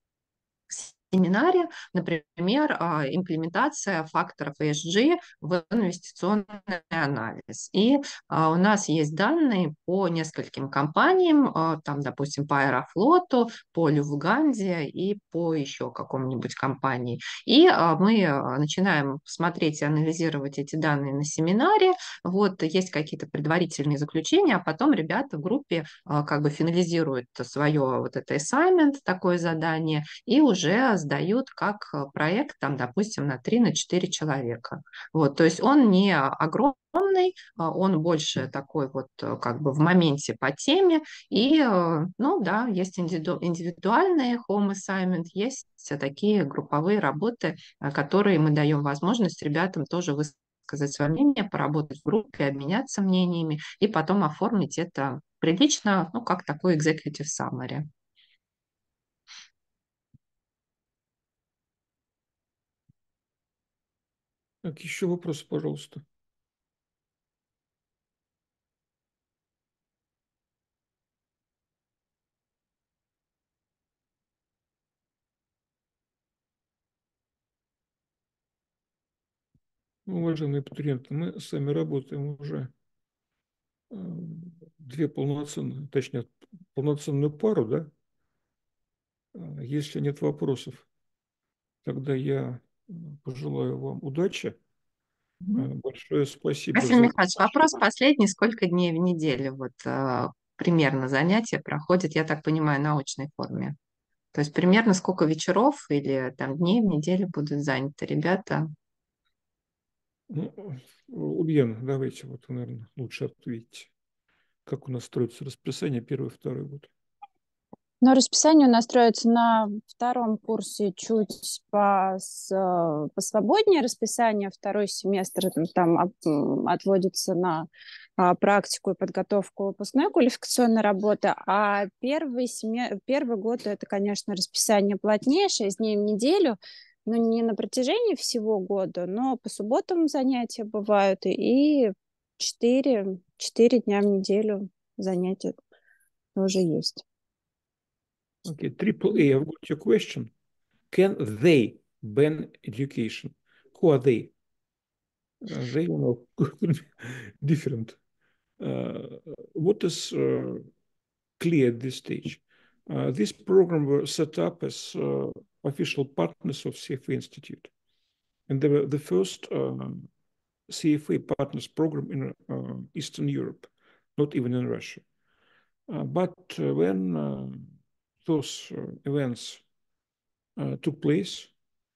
семинаре, например, имплементация факторов ESG в инвестиционный анализ. И у нас есть данные по нескольким компаниям, там, допустим, по Аэрофлоту, по Люфтганзе и по еще какому-нибудь компании. И мы начинаем смотреть и анализировать эти данные на семинаре. Вот есть какие-то предварительные заключения, а потом ребята в группе как бы финализируют свое вот это assignment, такое задание, и уже сдают как проект, там, допустим, на 3-4 человека. Вот, то есть он не огромный, он больше такой вот как бы в моменте по теме, и, ну да, есть индивидуальные home assignment, есть такие групповые работы, которые мы даем возможность ребятам тоже высказать свое мнение, поработать в группе, обменяться мнениями и потом оформить это прилично, ну, как такой executive summary. Так, еще вопросы, пожалуйста. Уважаемые абитуриенты, мы с вами работаем уже две полноценные, точнее, полноценную пару, да? Если нет вопросов, тогда я пожелаю вам удачи. Большое спасибо Василий за... Михайлович, вопрос последний. Сколько дней в неделю вот примерно занятия проходят, я так понимаю, на очной форме? То есть примерно сколько вечеров или там дней в неделю будут заняты ребята? Ну, Ульяна, давайте, вот, наверное, лучше ответить. Как у нас строится расписание первый, второй год? Но расписание у нас строится на втором курсе чуть посвободнее расписание. Второй семестр там отводится на практику и подготовку выпускной квалификационной работы. А первый год это, конечно, расписание плотнее, 6 дней в неделю. Но не на протяжении всего года, но по субботам занятия бывают. И 4 дня в неделю занятия тоже есть. Okay, triple A, I've got your question. Can they ban education? Who are they? They, you know, different. What is clear at this stage? This program was set up as official partners of CFA Institute. And the first CFA Partners Program in Eastern Europe, not even in Russia. But when those events took place,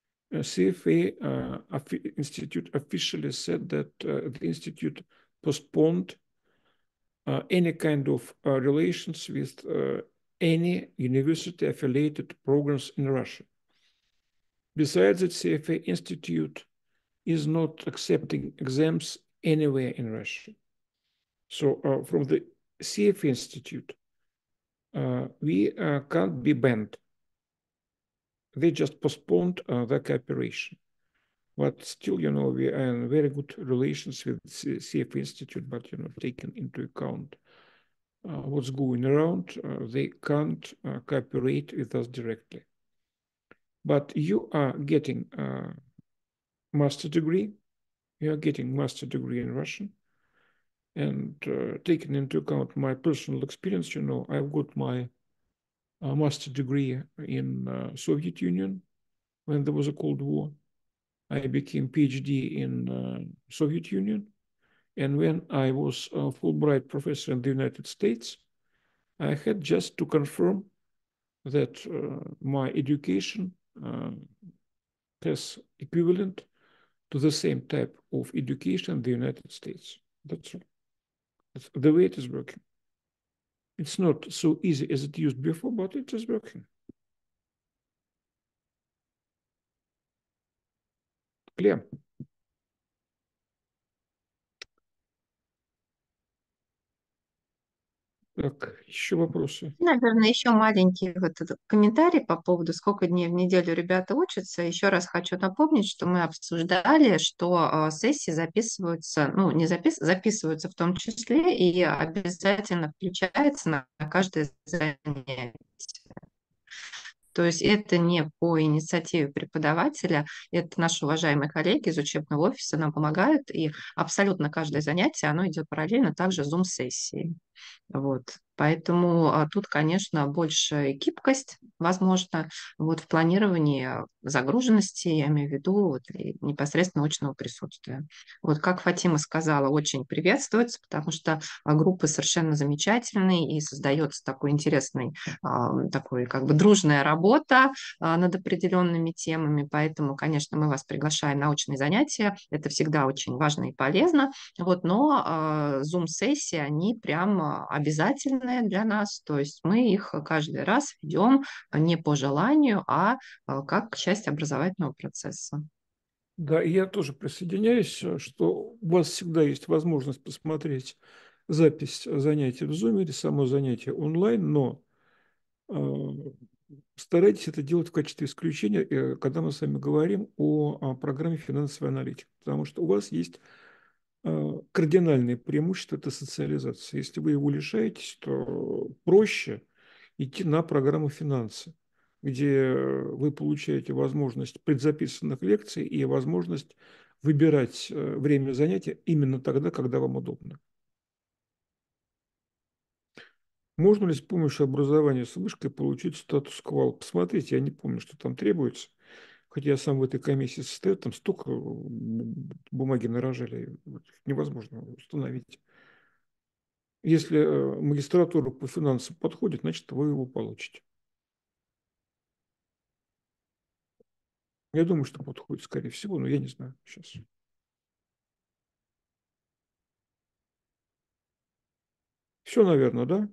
CFA Institute officially said that the Institute postponed any kind of relations with any university-affiliated programs in Russia. Besides that, CFA Institute is not accepting exams anywhere in Russia. So from the CFA Institute, we can't be banned. They just postponed the cooperation. But still, we are in very good relations with CFA Institute, but, taking into account what's going around, they can't cooperate with us directly. But you are getting a master degree. You are getting master degree in Russian. And taking into account my personal experience, I've got my master degree in Soviet Union when there was a Cold War. I became PhD in Soviet Union. And when I was a Fulbright professor in the United States, I had just to confirm that my education has equivalent to the same type of education in the United States. That's all. That's the way it is working. It's not so easy as it used before, but it is working. Clear? Так, еще вопросы? Наверное, еще маленький вот этот комментарий по поводу, сколько дней в неделю ребята учатся. Еще раз хочу напомнить, что мы обсуждали, что сессии записываются, записываются в том числе и обязательно включается на каждое занятие. То есть это не по инициативе преподавателя, это наши уважаемые коллеги из учебного офиса нам помогают, и абсолютно каждое занятие, оно идет параллельно также Zoom-сессии. Вот. Поэтому тут, конечно, больше гибкость, возможно, в планировании загруженности, я имею в виду и непосредственно очного присутствия. Вот как Фатима сказала, очень приветствуется, потому что группы совершенно замечательные и создается такой интересный, такой как бы дружная работа над определенными темами. Поэтому, конечно, мы вас приглашаем на очные занятия. Это всегда очень важно и полезно. Но Zoom-сессии, они прям обязательные для нас, то есть мы их каждый раз ведем не по желанию, а как часть образовательного процесса. Да, и я тоже присоединяюсь, что у вас всегда есть возможность посмотреть запись занятий в Zoom или само занятие онлайн, но старайтесь это делать в качестве исключения, когда мы с вами говорим о программе финансовой аналитики, потому что у вас есть кардинальное преимущество – это социализация. Если вы его лишаетесь, то проще идти на программу финансы, где вы получаете возможность предзаписанных лекций и возможность выбирать время занятия именно тогда, когда вам удобно. Можно ли с помощью образования с вышкой получить статус квал? Посмотрите, я не помню, что там требуется. Хотя я сам в этой комиссии состою, там столько бумаги нарожали, невозможно установить. Если магистратура по финансам подходит, значит, вы его получите. Я думаю, что подходит, скорее всего, но я не знаю сейчас. Все, наверное, да?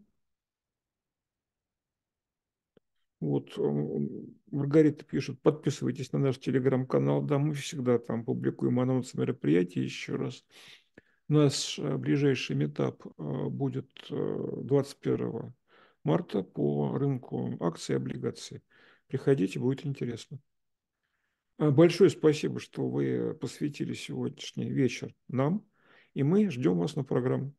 Вот Маргарита пишет, подписывайтесь на наш телеграм-канал. Да, мы всегда там публикуем анонсы мероприятий еще раз. Наш ближайший метап будет 21 марта по рынку акций и облигаций. Приходите, будет интересно. Большое спасибо, что вы посвятили сегодняшний вечер нам, и мы ждем вас на программу.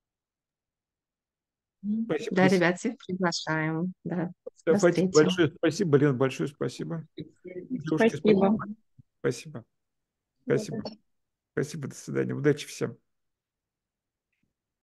Спасибо. Да, ребят, всех приглашаем. Да. Большое спасибо, Лена, большое спасибо. Девушки, Спасибо. Спасибо. Спасибо. Спасибо. До свидания. Удачи всем.